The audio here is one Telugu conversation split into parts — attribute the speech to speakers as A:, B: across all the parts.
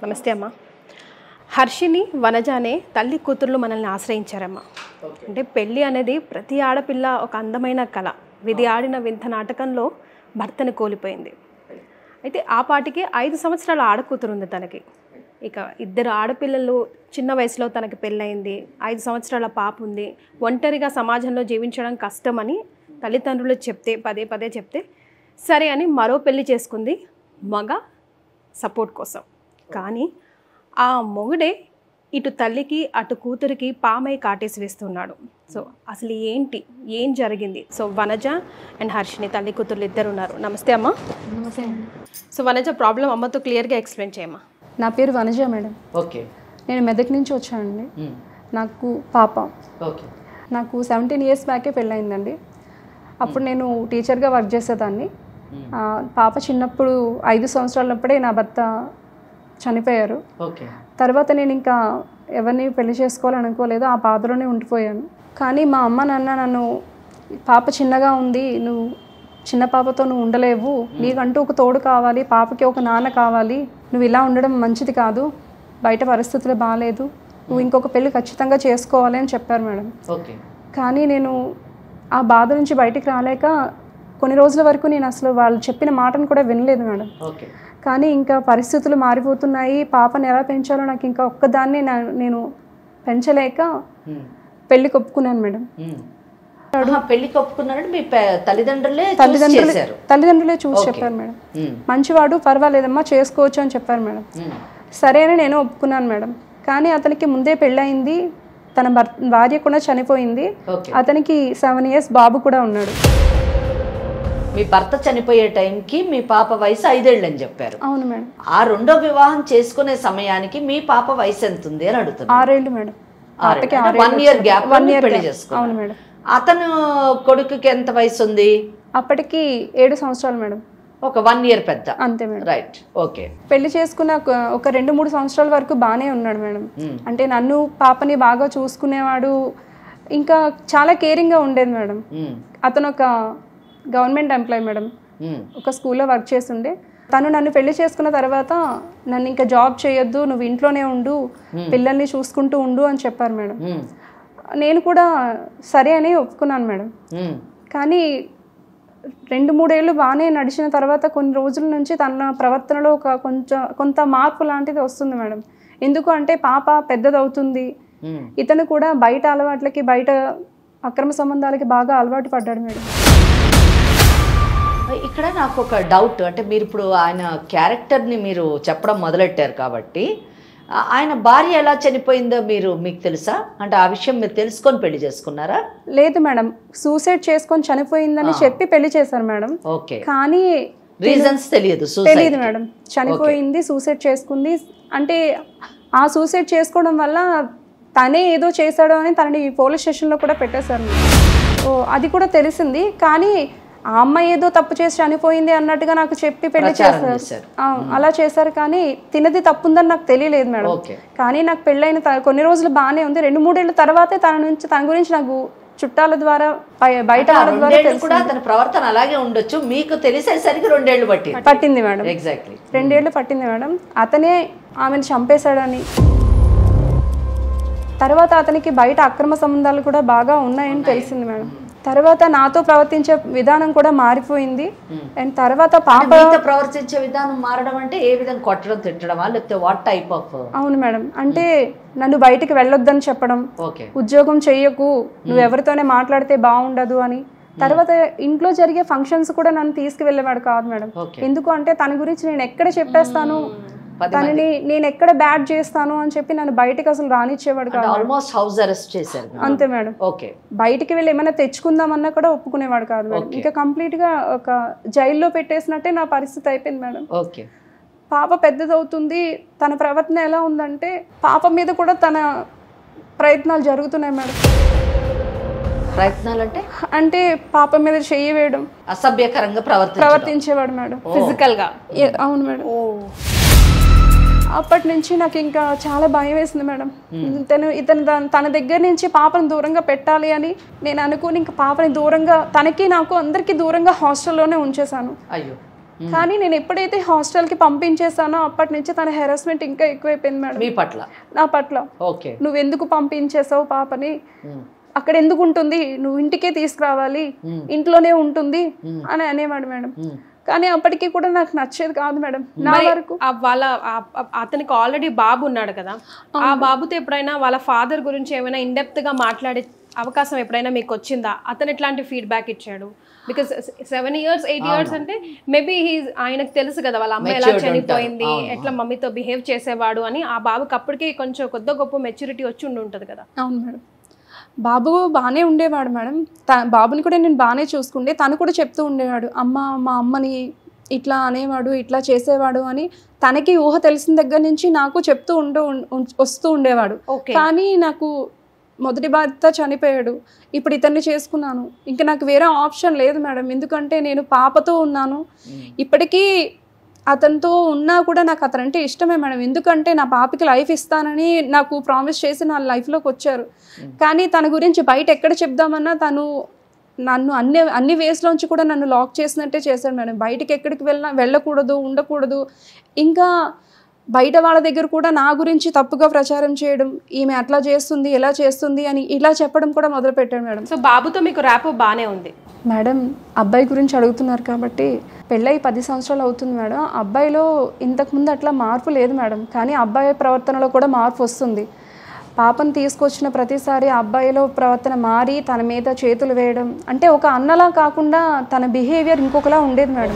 A: నమస్తే అమ్మ. హర్షిని వనజానే తల్లి కూతుర్లు మనల్ని ఆశ్రయించారమ్మా. అంటే పెళ్ళి అనేది ప్రతి ఆడపిల్ల ఒక అందమైన కళ. విధి ఆడిన వింత నాటకంలో భర్తను కోల్పోయింది. అయితే ఆ పాటికి 5 సంవత్సరాల ఆడకూతురు ఉంది తనకి. ఇక 2 ఆడపిల్లలు చిన్న వయసులో తనకి పెళ్ళయింది. 5 సంవత్సరాల పాప ఉంది. ఒంటరిగా సమాజంలో జీవించడం కష్టమని తల్లిదండ్రులు చెప్తే పదే చెప్తే సరే అని మరో పెళ్లి చేసుకుంది మగ సపోర్ట్ కోసం. కానీ ఆ మొగుడే ఇటు తల్లికి అటు కూతురికి పామై కాటేసి వేస్తున్నాడు. సో అసలు ఏం జరిగింది? సో వనజ అండ్ హర్షిని తల్లి కూతుర్లు ఇద్దరు ఉన్నారు. నమస్తే అమ్మ.
B: నమస్తే.
A: సో వనజ, ప్రాబ్లం అమ్మతో క్లియర్గా ఎక్స్ప్లెయిన్ చేయమ్మా.
B: నా పేరు వనజ మేడం.
C: ఓకే.
B: నేను మెదక్ నుంచి వచ్చానండి. నాకు పాప.
C: ఓకే.
B: నాకు 17 ఇయర్స్ బ్యాకే పెళ్ళయిందండి. అప్పుడు నేను టీచర్గా వర్క్ చేసేదాన్ని. పాప చిన్నప్పుడు 5 సంవత్సరాలప్పుడే నా భర్త చనిపోయారు.
C: ఓకే.
B: తర్వాత నేను ఇంకా ఎవరిని పెళ్లి చేసుకోవాలని అనుకోలేదు. ఆ బాధలోనే ఉండిపోయాను. కానీ మా అమ్మ నాన్న నన్ను, పాప చిన్నగా ఉంది, నువ్వు చిన్న పాపతో నువ్వు ఉండలేవు, నీకంటూ ఒక తోడు కావాలి, పాపకి ఒక నాన్న కావాలి, నువ్వు ఇలా ఉండడం మంచిది కాదు, బయట పరిస్థితులు బాగాలేదు, నువ్వు ఇంకొక పెళ్ళి ఖచ్చితంగా చేసుకోవాలి అని చెప్పారు మేడం.
C: ఓకే.
B: కానీ నేను ఆ బాధ నుంచి బయటికి రాలేక కొన్ని రోజుల వరకు నేను అసలు వాళ్ళు చెప్పిన మాటను కూడా వినలేదు మేడం.
C: ఓకే.
B: కానీ ఇంకా పరిస్థితులు మారిపోతున్నాయి, పాపని ఎలా పెంచాలో నాకు ఇంకా ఒక్కదాన్ని నేను పెంచలేక పెళ్ళికి ఒప్పుకున్నాను మేడం.
C: పెళ్లికి ఒప్పుకున్నారంటే మీ తల్లిదండ్రులే
B: చూసి చెప్పారు మేడం. మంచివాడు, పర్వాలేదమ్మా చేసుకోవచ్చు అని చెప్పారు మేడం. సరే అని నేను ఒప్పుకున్నాను మేడం. కానీ అతనికి ముందే పెళ్ళయింది, తన భార్య కూడా చనిపోయింది. అతనికి 7 ఇయర్స్ బాబు కూడా ఉన్నాడు.
C: మీ భర్త చనిపోయే టైంకి మీ పాప వయసు 5 ఏళ్ళు అని చెప్పారు.
B: అవును మేడం.
C: ఆ రెండో వివాహం చేసుకునే సమయానికి మీ పాప వయసు ఎంత ఉంది అని అడుగుతున్నారు.
B: 6 ఏళ్ళు మేడం.
C: 1 ఇయర్ గ్యాప్ పెళ్లి చేసుకున్నారు.
B: అవును మేడం.
C: అతను కొడుకుకి ఎంత వయసు ఉంది?
B: అప్పటికి 7 సంవత్సరాలు మేడం.
C: ఒక 1 ఇయర్ పెద్ద.
B: అంతే మేడం.
C: రైట్. ఓకే.
B: పెళ్లి చేసుకున్న ఒక 2-3 సంవత్సరాల వరకు బాగానే ఉన్నాడు మేడం. అంటే నన్ను పాపని బాగా చూసుకునేవాడు, ఇంకా చాలా కేరింగ్గా ఉండేది మేడం. అతను ఒక గవర్నమెంట్ ఎంప్లాయ్ మేడం, ఒక స్కూల్లో వర్క్ చేస్తుండే. తను నన్ను పెళ్లి చేసుకున్న తర్వాత నన్ను ఇంకా జాబ్ చేయొద్దు, నువ్వు ఇంట్లోనే ఉండు, పిల్లల్ని చూసుకుంటూ ఉండు అని చెప్పారు మేడం. నేను కూడా సరే అని ఒప్పుకున్నాను మేడం. కానీ 2-3 ఏళ్ళు బాగానే నడిచిన తర్వాత కొన్ని రోజుల నుంచి తన ప్రవర్తనలో కొంత మార్పు లాంటిది వస్తుంది మేడం. ఎందుకు అంటే పాప పెద్దదవుతుంది, ఇతను కూడా బయట అలవాట్లకి, బయట అక్రమ సంబంధాలకి బాగా అలవాటు పడ్డాడు మేడం.
C: ఇక్కడ నాకు ఒక డౌట్, అంటే మీరు ఇప్పుడు ఆయన క్యారెక్టర్ని మీరు చెప్పడం మొదలెట్టారు కాబట్టి ఆయన భార్య ఎలా చనిపోయిందో మీకు తెలుసా? అంటే ఆ విషయం మీరు తెలుసుకొని పెళ్లి చేసుకున్నారా?
B: లేదు మేడం, సూసైడ్ చేసుకొని చనిపోయిందని చెప్పి పెళ్లి చేశారు మేడం.
C: ఓకే.
B: కానీ
C: రీజన్స్ తెలియదు
B: మేడం. చనిపోయింది, సూసైడ్ చేసుకుంది. అంటే ఆ సూసైడ్ చేసుకోవడం వల్ల తనే ఏదో చేశాడు అని తనని పోలీస్ స్టేషన్లో కూడా పెట్టేశారు. అది కూడా తెలిసింది. కానీ ఆ అమ్మాయి ఏదో తప్పు చేసి చనిపోయింది అన్నట్టుగా నాకు చెప్పి పెళ్లి చేశారు. అలా చేశారు. కానీ తినది తప్పుందని నాకు తెలియలేదు మేడం. కానీ నాకు పెళ్ళైన కొన్ని రోజులు బాగానే ఉంది. 2-3 ఏళ్ళ తర్వాతే తన గురించి నాకు చుట్టాల ద్వారా, బయట వాళ్ళ ద్వారా
C: కూడా తన ప్రవర్తన అలాగే ఉండొచ్చు. మీకు తెలిసేసరికి 2 ఏళ్ళు
B: పట్టింది మేడం.
C: ఎగ్జాక్ట్లీ
B: 2 ఏళ్ళు పట్టింది మేడం. అతనే ఆమెను చంపేశాడని, తర్వాత అతనికి బయట అక్రమ సంబంధాలు కూడా బాగా ఉన్నాయని తెలిసింది మేడం. తర్వాత నాతో ప్రవర్తించే విధానం కూడా మారిపోయింది. అండ్ తర్వాత పాప
C: ప్రవర్తించే విధానం మారడం అంటే ఏ విధంగా కొట్టడం, తిట్టడమా, లేకపోతే వాట్ టైప్ ఆఫ్?
B: అవును మేడం. అంటే నన్ను బయటికి వెళ్ళొద్దని చెప్పడం, ఉద్యోగం చెయ్యకు, నువ్వు ఎవరితోనే మాట్లాడితే బాగుండదు అని. తర్వాత ఇంట్లో జరిగే ఫంక్షన్స్ కూడా నన్ను తీసుకువెళ్ళేవాడు కాదు మేడం. ఎందుకు అంటే తన గురించి నేను ఎక్కడ చెప్పేస్తాను, తనని నేను ఎక్కడ బ్యాడ్ చేస్తాను అని చెప్పి నన్ను బయటకు అసలు రానిచ్చేవాడు కాదు.
C: ఆల్మోస్ట్ హౌస్ అరెస్ట్ చేశారు.
B: అంతే మేడం.
C: ఓకే.
B: బయటికి వెళ్ళి ఏమైనా తెచ్చుకుందామన్నా కూడా ఒప్పుకునేవాడు కాదు మేడం. ఇంకా కంప్లీట్ గా ఒక జైల్లో పెట్టేసినట్టే నా పరిస్థితి అయిపోయింది మేడం.
C: ఓకే.
B: పాప పెద్దదవుతుంది, తన ప్రవర్తన ఎలా ఉందంటే పాప మీద కూడా తన ప్రయత్నాలు జరుగుతున్నాయి మేడం.
C: ప్రయత్నాలు
B: అంటే పాప మీద చెయ్యి వేయడం,
C: అసభ్యకరంగా
B: ప్రవర్తించేవాడు మేడం,
A: ఫిజికల్ గా.
B: అవును మేడం. అప్పటి నుంచి నాకు ఇంకా చాలా భయం వేసింది మేడం. ఇతను తన దగ్గర నుంచి పాపను దూరంగా పెట్టాలి అని నేను అనుకుని ఇంకా పాపని దూరంగా, తనకి నాకు అందరికీ దూరంగా హాస్టల్లోనే ఉంచేశాను.
C: అయ్యో.
B: కానీ నేను ఎప్పుడైతే హాస్టల్కి పంపించేసానో అప్పటి నుంచి తన హెరాస్మెంట్ ఇంకా ఎక్కువైపోయింది మేడం
C: మీ పట్ల?
B: నా పట్ల.
C: ఓకే.
B: నువ్వు ఎందుకు పంపించేసావు పాపని, అక్కడ ఎందుకు ఉంటుంది, నువ్వు ఇంటికే తీసుకురావాలి, ఇంట్లోనే ఉంటుంది అని అనేవాడు మేడం. కానీ అప్పటికి కూడా నాకు నచ్చేది కాదు మేడం. నా వరకు
A: అతనికి ఆల్రెడీ బాబు ఉన్నాడు కదా, ఆ బాబుతో ఎప్పుడైనా వాళ్ళ ఫాదర్ గురించి ఏమైనా ఇన్డెప్త్ గా మాట్లాడే అవకాశం ఎప్పుడైనా మీకు వచ్చిందా? అతను ఎట్లాంటి ఫీడ్బ్యాక్ ఇచ్చాడు? బికాస్ 7 years 8 years అంటే మేబీ ఆయనకు తెలుసు కదా వాళ్ళ అమ్మ ఎలా చనిపోయింది, ఎట్లా మమ్మీతో బిహేవ్ చేసేవాడు అని. ఆ బాబుకి అప్పటికి కొంచెం కొద్ది గొప్ప మెచ్యూరిటీ వచ్చి ఉంటుంది కదా.
B: అవును మేడం. బాబు బాగానే ఉండేవాడు మేడం. బాబుని కూడా నేను బాగానే చూసుకుంటే తను కూడా చెప్తూ ఉండేవాడు, మా అమ్మని ఇట్లా అనేవాడు, ఇట్లా చేసేవాడు అని. తనకి ఊహ తెలిసిన దగ్గర నుంచి నాకు చెప్తూ వస్తూ ఉండేవాడు. కానీ నాకు మొదటి భర్త చనిపోయాడు, ఇప్పుడు ఇతన్ని చేసుకున్నాను, ఇంకా నాకు వేరే ఆప్షన్ లేదు మేడం. ఎందుకంటే నేను పాపతో ఉన్నాను. ఇప్పటికీ అతనితో ఉన్నా కూడా నాకు అతనంటే ఇష్టమే మేడం. ఎందుకంటే నా పాపకి లైఫ్ ఇస్తానని నాకు ప్రామిస్ చేసి నా లైఫ్లోకి వచ్చారు. కానీ తన గురించి బయట ఎక్కడ చెప్దామన్నా తను నన్ను అన్ని వేస్లోంచి కూడా నన్ను లాక్ చేసినట్టే చేశాడు మేడం. బయటికి ఎక్కడికి వెళ్ళకూడదు, ఉండకూడదు. ఇంకా బయట వాళ్ళ దగ్గర కూడా నా గురించి తప్పుగా ప్రచారం చేయడం, ఈమె అట్లా చేస్తుంది, ఎలా చేస్తుంది అని ఇలా చెప్పడం కూడా మొదలుపెట్టాడు మేడం.
A: సో బాబుతో మీకు ర్యాప్ బాగానే ఉంది
B: మేడం. అబ్బాయి గురించి అడుగుతున్నారు కాబట్టి పెళ్ళై 10 సంవత్సరాలు అవుతుంది మేడం. అబ్బాయిలో ఇంతకుముందు అట్లా మార్పు లేదు మేడం, కానీ అబ్బాయి ప్రవర్తనలో కూడా మార్పు వస్తుంది. పాపను తీసుకొచ్చిన ప్రతిసారి అబ్బాయిలో ప్రవర్తన మారి తన మీద చేతులు వేయడం, అంటే ఒక అన్నలా కాకుండా తన బిహేవియర్ ఇంకొకలా ఉండేది మేడం.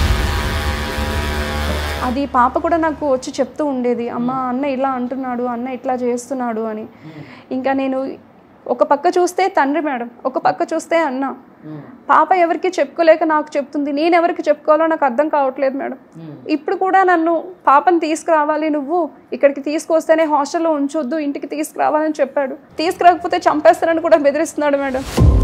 B: అది పాప కూడా నాకు వచ్చి చెప్తూ ఉండేది, అమ్మ అన్న ఇలా అంటున్నాడు, అన్న ఇట్లా చేస్తున్నాడు అని. ఇంకా నేను ఒక పక్క చూస్తే తండ్రి మేడం, ఒక పక్క చూస్తే అన్న. పాప ఎవరికి చెప్పుకోలేక నాకు చెప్తుంది, నేను ఎవరికి చెప్పుకోవాలో నాకు అర్థం కావట్లేదు మేడం. ఇప్పుడు కూడా నన్ను పాపను తీసుకురావాలి, నువ్వు ఇక్కడికి తీసుకొస్తేనే హాస్టల్లో ఉంచొద్దు, ఇంటికి తీసుకురావాలని చెప్పాడు. తీసుకురాకపోతే చంపేస్తానని కూడా బెదిరిస్తున్నాడు మేడం.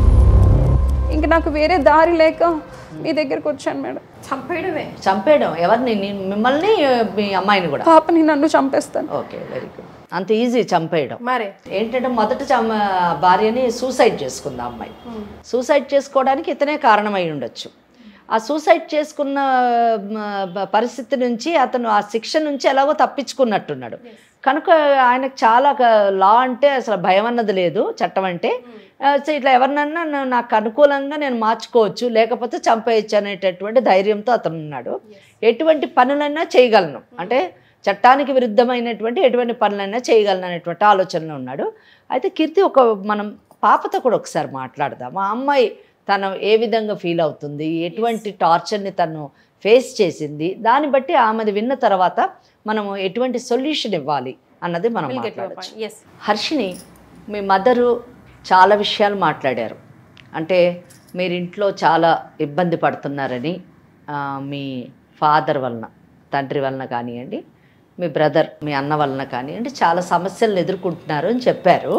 B: ఇంక నాకు వేరే దారి లేక మీ దగ్గరకు వచ్చాను మేడం.
C: చంపేయడం ఎవరిని? మిమ్మల్ని, మీ అమ్మాయిని కూడా?
B: పాపని నన్ను చంపేస్తాను.
C: Okay, very good. అంత ఈజీ చంపేయడం.
A: మరి
C: ఏంటంటే మొదట భార్యని సూసైడ్ చేసుకుంది అమ్మాయి. సూసైడ్ చేసుకోవడానికి ఇతనే కారణమై ఉండొచ్చు. ఆ సూసైడ్ చేసుకున్న పరిస్థితి నుంచి అతను ఆ శిక్ష నుంచి ఎలాగో తప్పించుకున్నట్టున్నాడు. కనుక ఆయనకు చాలా లా అంటే అసలు భయం అన్నది లేదు, చట్టం అంటే. ఇట్లా ఎవరినన్నా నాకు అనుకూలంగా నేను మార్చుకోవచ్చు, లేకపోతే చంపేయచ్చు అనేటటువంటి ధైర్యంతో అతను ఉన్నాడు. ఎటువంటి పనులైనా చేయగలను, అంటే చట్టానికి విరుద్ధమైనటువంటి ఎటువంటి పనులైనా చేయగలను అనేటువంటి ఆలోచనలో ఉన్నాడు. అయితే కీర్తి, మనం పాపతో కూడా ఒకసారి మాట్లాడదాం. ఆ అమ్మాయి తను ఏ విధంగా ఫీల్ అవుతుంది, ఎటువంటి టార్చర్ని తను ఫేస్ చేసింది, దాన్ని బట్టి ఆమెది విన్న తర్వాత మనము ఎటువంటి సొల్యూషన్ ఇవ్వాలి అన్నది మనం మాట్లాడచ్చు. హర్షిని, మీ మదరు చాలా విషయాలు మాట్లాడారు. అంటే మీరు ఇంట్లో చాలా ఇబ్బంది పడుతున్నారని, మీ ఫాదర్ వలన, తండ్రి వలన కానివ్వండి, మీ బ్రదర్, మీ అన్న వలన కానివ్వండి, చాలా సమస్యలను ఎదుర్కొంటున్నారు అని చెప్పారు.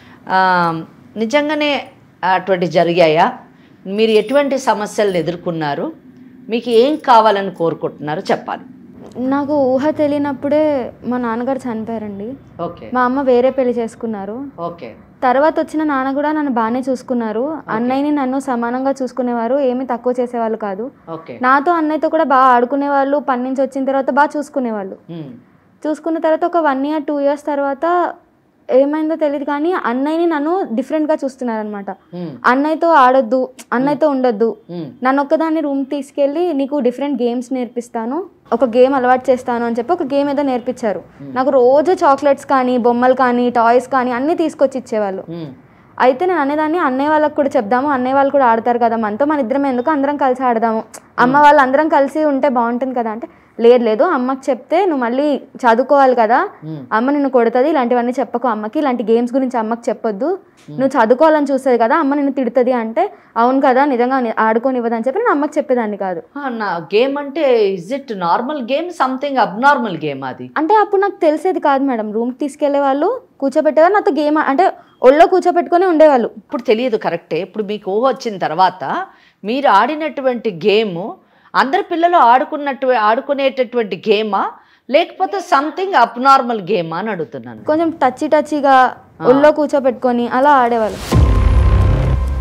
C: నిజంగానే అటువంటి జరిగాయా? మీరు ఎటువంటి సమస్యలను ఎదుర్కొన్నారు? మీకు ఏం కావాలని కోరుకుంటున్నారో చెప్పాలి.
D: నాకు ఊహ తెలియనప్పుడే మా నాన్నగారు చనిపోయారండి.
C: ఓకే.
D: మా అమ్మ వేరే పెళ్లి చేసుకున్నారు.
C: ఓకే.
D: తర్వాత వచ్చిన నాన్న కూడా నన్ను బాగానే చూసుకున్నారు. అన్నయ్యని నన్ను సమానంగా చూసుకునేవారు, ఏమీ తక్కువ చేసేవాళ్ళు కాదు. నాతో అన్నయ్యతో కూడా బాగా ఆడుకునేవాళ్ళు. పని నుంచి వచ్చిన తర్వాత బాగా చూసుకునేవాళ్ళు. చూసుకున్న తర్వాత ఒక 1 year 2 years తర్వాత ఏమైందో తెలియదు కానీ అన్నయ్యని నన్ను డిఫరెంట్గా చూస్తున్నారు అనమాట. అన్నయ్యతో ఆడొద్దు, అన్నయ్యతో ఉండొద్దు, నన్ను ఒక్కదాన్ని రూమ్ తీసుకెళ్ళి నీకు డిఫరెంట్ గేమ్స్ నేర్పిస్తాను, ఒక గేమ్ అలవాటు చేస్తాను అని చెప్పి ఒక గేమ్ ఏదో నేర్పించారు. నాకు రోజు చాక్లెట్స్ కానీ, బొమ్మలు కానీ, టాయ్స్ కానీ అన్నీ తీసుకొచ్చి ఇచ్చేవాళ్ళు. అయితే నేను అనేదాన్ని, అన్నయ్య వాళ్ళకి కూడా చెప్దాము, అన్నయ్య వాళ్ళు కూడా ఆడతారు కదా మనతో, మన ఇద్దరం ఎందుకు, అందరం కలిసి ఆడదాము, అమ్మ వాళ్ళు అందరం కలిసి ఉంటే బాగుంటుంది కదా అంటే, లేదు అమ్మకి చెప్తే నువ్వు మళ్ళీ చదువుకోవాలి కదా, అమ్మ నిన్ను కొడుతుంది, ఇలాంటివన్నీ చెప్పకు అమ్మకి, ఇలాంటి గేమ్స్ గురించి అమ్మకి చెప్పొద్దు, నువ్వు చదువుకోవాలని చూస్తుంది కదా, అమ్మ నిన్ను తిడుతుంది అంటే, అవును కదా నిజంగా ఆడుకోనివ్వదని చెప్పి నేను అమ్మకి చెప్పేదాన్ని కాదు.
C: నా గేమ్ అంటే is it normal game, something abnormal game అది?
D: అంటే అప్పుడు నాకు తెలిసేది కాదు మేడం. రూమ్కి తీసుకెళ్లే వాళ్ళు, కూర్చోబెట్టేవారు, నాతో గేమ్ అంటే ఒళ్ళో కూర్చోబెట్టుకుని ఉండేవాళ్ళు.
C: ఇప్పుడు తెలియదు కరెక్టే. ఇప్పుడు మీకు ఊహ వచ్చిన తర్వాత మీరు ఆడినటువంటి గేము అందరి పిల్లలు ఆడుకునేటటువంటి గేమా, లేకపోతే సంథింగ్ అబ్నార్మల్ గేమా అని అడుగుతున్నాను.
D: కొంచెం టచీగా ఒళ్ళో కూర్చోబెట్టుకొని అలా ఆడేవాళ్ళు.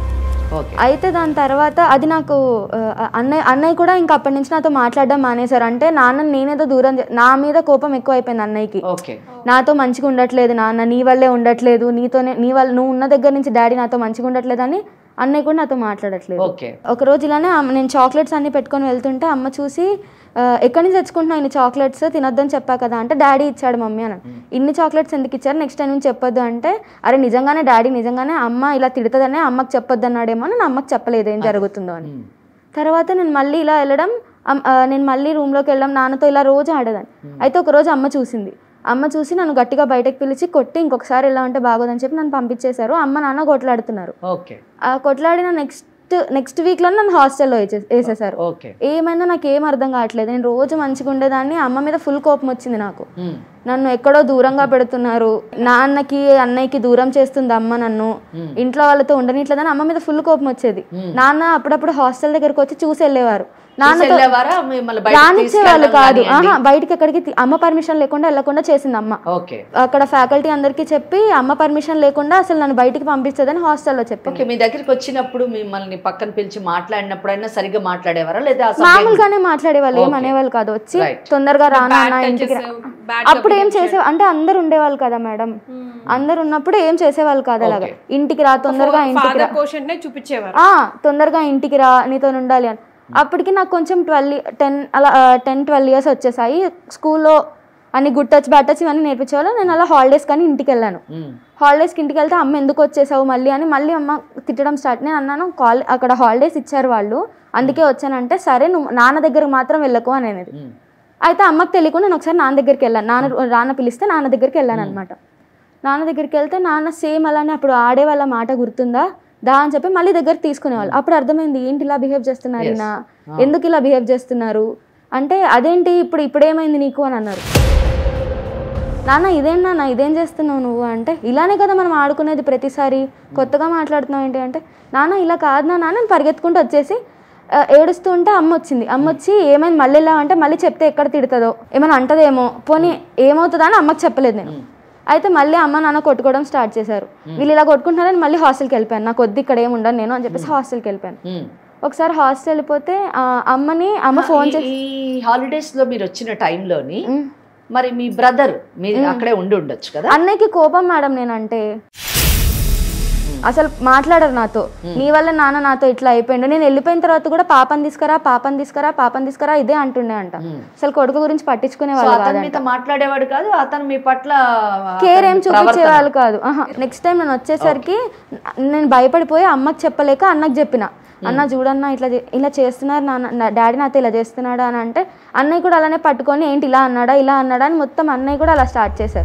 D: అయితే దాని తర్వాత అది నాకు అన్నయ్య కూడా ఇంకా అప్పటి నుంచి నాతో మాట్లాడడం మానేశారు. అంటే నాన్న నేనేదో దూరం నా మీద కోపం ఎక్కువ అయిపోయింది అన్నయ్యకి. నాతో మంచిగా ఉండట్లేదు నాన్న, నీ వల్లే ఉండట్లేదు, నీతోనే నీ వల్ల నువ్వు ఉన్న దగ్గర నుంచి డాడీ నాతో మంచిగా ఉండట్లేదు అని అన్నయ్య కూడా నాతో మాట్లాడట్లేదు. ఒకరోజు ఇలానే నేను చాక్లెట్స్ అన్ని పెట్టుకొని వెళ్తుంటే అమ్మ చూసి ఎక్కడి నుంచి తెచ్చుకుంటున్నావు ఇన్ని చాక్లెట్స్, తినొద్దని చెప్పా కదా అంటే డాడీ ఇచ్చాడు మమ్మీ అని. ఇన్ని చాక్లెట్స్ ఎందుకు ఇచ్చారు, నెక్స్ట్ టైం నుంచి చెప్పొద్దు అంటే అరే నిజంగానే డాడీ నిజంగానే అమ్మ ఇలా తిడుతుందనే అమ్మకి చెప్పొద్దు అన్నాడేమో అని అమ్మకి చెప్పలేదు ఏం జరుగుతుందో అని. తర్వాత నేను మళ్ళీ ఇలా వెళ్ళడం, నేను మళ్ళీ రూమ్లోకి వెళ్ళడం, నాన్నతో ఇలా రోజు ఆడేదాన్ని. అయితే ఒకరోజు అమ్మ చూసింది. అమ్మ చూసి నన్ను గట్టిగా బయటకు పిలిచి కొట్టి ఇంకొకసారి ఎలా ఉంటే బాగోదని చెప్పి నన్ను పంపించేశారు. అమ్మ నాన్న కొట్లాడుతున్నారు. కొట్లాడిన నెక్స్ట్ వీక్లో నన్ను హాస్టల్లో వేసేసారు. ఏమైందో నాకు ఏం అర్థం కావట్లేదు. నేను రోజు మంచిగా ఉండేదాన్ని, అమ్మ మీద ఫుల్ కోపం వచ్చింది నాకు. నన్ను ఎక్కడో దూరంగా పెడుతున్నారు, నాన్నకి అన్నయ్యకి దూరం చేస్తుంది అమ్మ, నన్ను ఇంట్లో వాళ్ళతో ఉండనిట్లేదని అమ్మ మీద ఫుల్ కోపం వచ్చేది. నాన్న అప్పుడప్పుడు హాస్టల్ దగ్గరకు వచ్చి చూసి వెళ్ళేవారు. రానిచ్చేవాళ్ళు కాదు, బయటకి ఎక్కడికి అమ్మ పర్మిషన్ లేకుండా వెళ్ళకుండా చేసింది అమ్మ. అక్కడ ఫ్యాకల్టీ అందరికి చెప్పి అమ్మ పర్మిషన్ లేకుండా అసలు నన్ను బయటికి పంపించదని హాస్టల్లో చెప్పి.
C: మీ దగ్గరికి వచ్చినప్పుడు మిమ్మల్ని పక్కన పిలిచి మాట్లాడినప్పుడైనా సరిగ్గా మాట్లాడేవారా లేదా
D: మామూలుగానే మాట్లాడేవాళ్ళు, ఏం అనేవాళ్ళు కాదు. వచ్చి తొందరగా రానా ఇంటికి, అప్పుడు ఏం చేసే అంటే అందరు ఉండేవాళ్ళు కదా మేడం, అందరు ఉన్నప్పుడు ఏం చేసేవాళ్ళు కాదు. అలాగా ఇంటికి రా తొందరగా, ఇంటికి రా తొందరగా, ఇంటికి రా నీతో ఉండాలి అని. అప్పటికి నాకు కొంచెం 10-12 years వచ్చేసాయి. స్కూల్లో అన్ని గుడ్ టచ్ బ్యాడ్ టచ్ ఇవన్నీ నేర్పించేవాళ్ళు. నేను అలా హాలిడేస్ కానీ ఇంటికి వెళ్ళాను. హాలిడేస్కి ఇంటికి వెళ్తే అమ్మ ఎందుకు వచ్చేసావు మళ్ళీ అని మళ్ళీ అమ్మ తిట్టడం స్టార్ట్. నేను అన్నాను అక్కడ హాలిడేస్ ఇచ్చారు వాళ్ళు అందుకే వచ్చానంటే, సరే నువ్వు నాన్న దగ్గరకు మాత్రం వెళ్ళకు అని అనేది. అయితే అమ్మకి తెలియకుండా నేను ఒకసారి నాన్న దగ్గరికి వెళ్ళాను. నాన్న పిలిస్తే నాన్న దగ్గరికి వెళ్ళాను అనమాట. నాన్న దగ్గరికి వెళ్తే నాన్న సేమ్ అలానే అప్పుడు ఆడే వాళ్ళ మాట గుర్తుందా దా అని చెప్పి మళ్ళీ దగ్గరికి తీసుకునేవాళ్ళు. అప్పుడు అర్థమైంది ఏంటి ఇలా బిహేవ్ చేస్తున్నారు ఈయన, ఎందుకు ఇలా బిహేవ్ చేస్తున్నారు అంటే, అదేంటి ఇప్పుడేమైంది నీకు అని అన్నారు. నాన్న ఇదేనా ఇదేం చేస్తున్నావు నువ్వు అంటే, ఇలానే కదా మనం ఆడుకునేది ప్రతిసారి, కొత్తగా మాట్లాడుతున్నావు ఏంటి అంటే, నాన్న ఇలా కాదు నాన్న. నేను పరిగెత్తుకుంటూ వచ్చేసి ఏడుస్తూ ఉంటే అమ్మ వచ్చి ఏమైంది మళ్ళీ ఇలా అంటే, మళ్ళీ చెప్తే ఎక్కడ తిడుతుందో ఏమైనా అంటదేమో, పోనీ ఏమవుతుందా అని అమ్మకి చెప్పలేదు నేను. అయితే మళ్ళీ అమ్మ నాన్న కొట్టుకోవడం స్టార్ట్ చేశారు. వీళ్ళు ఇలా కొట్టుకుంటున్నారని మళ్ళీ హాస్టల్కి వెళ్ళిపోయాను. నాకు వద్దు ఇక్కడ ఏమి ఉండను నేను అని చెప్పేసి హాస్టల్కి వెళ్ళిపోయాను. ఒకసారి హాస్టల్ వెళ్ళిపోతే అమ్మ ఫోన్ చేసి,
C: హాలిడేస్ లో మీరు వచ్చిన టైంలోని మరి మీ బ్రదర్ మీరు అక్కడే ఉండొచ్చు కదా.
D: అన్నయ్యకి కోపం మేడం నేనంటే, అసలు మాట్లాడరు నాతో. నీ వల్ల నాన్న నాతో ఇట్లా అయిపోయిండు. నేను వెళ్ళిపోయిన తర్వాత కూడా పాపని తీసుకురా ఇదే అంటుండే అంట. అసలు కొడుకు గురించి పట్టించుకునే వాళ్ళు
C: మాట్లాడేవాడు కాదు, అతను మీ పట్ల
D: కేర్ ఏం చూపించేవాళ్ళు కాదు. నెక్స్ట్ టైం నేను వచ్చేసరికి నేను భయపడిపోయి అమ్మకి చెప్పలేక అన్నకి చెప్పిన, అన్న చూడన్నా ఇలా చేస్తున్నారు నాన్న, డాడీ నాతో ఇలా చేస్తున్నాడా అని అంటే, అన్నయ్య కూడా అలానే పట్టుకొని ఏంటి ఇలా అన్నాడా అని మొత్తం అన్నయ్య కూడా అలా స్టార్ట్ చేశారు.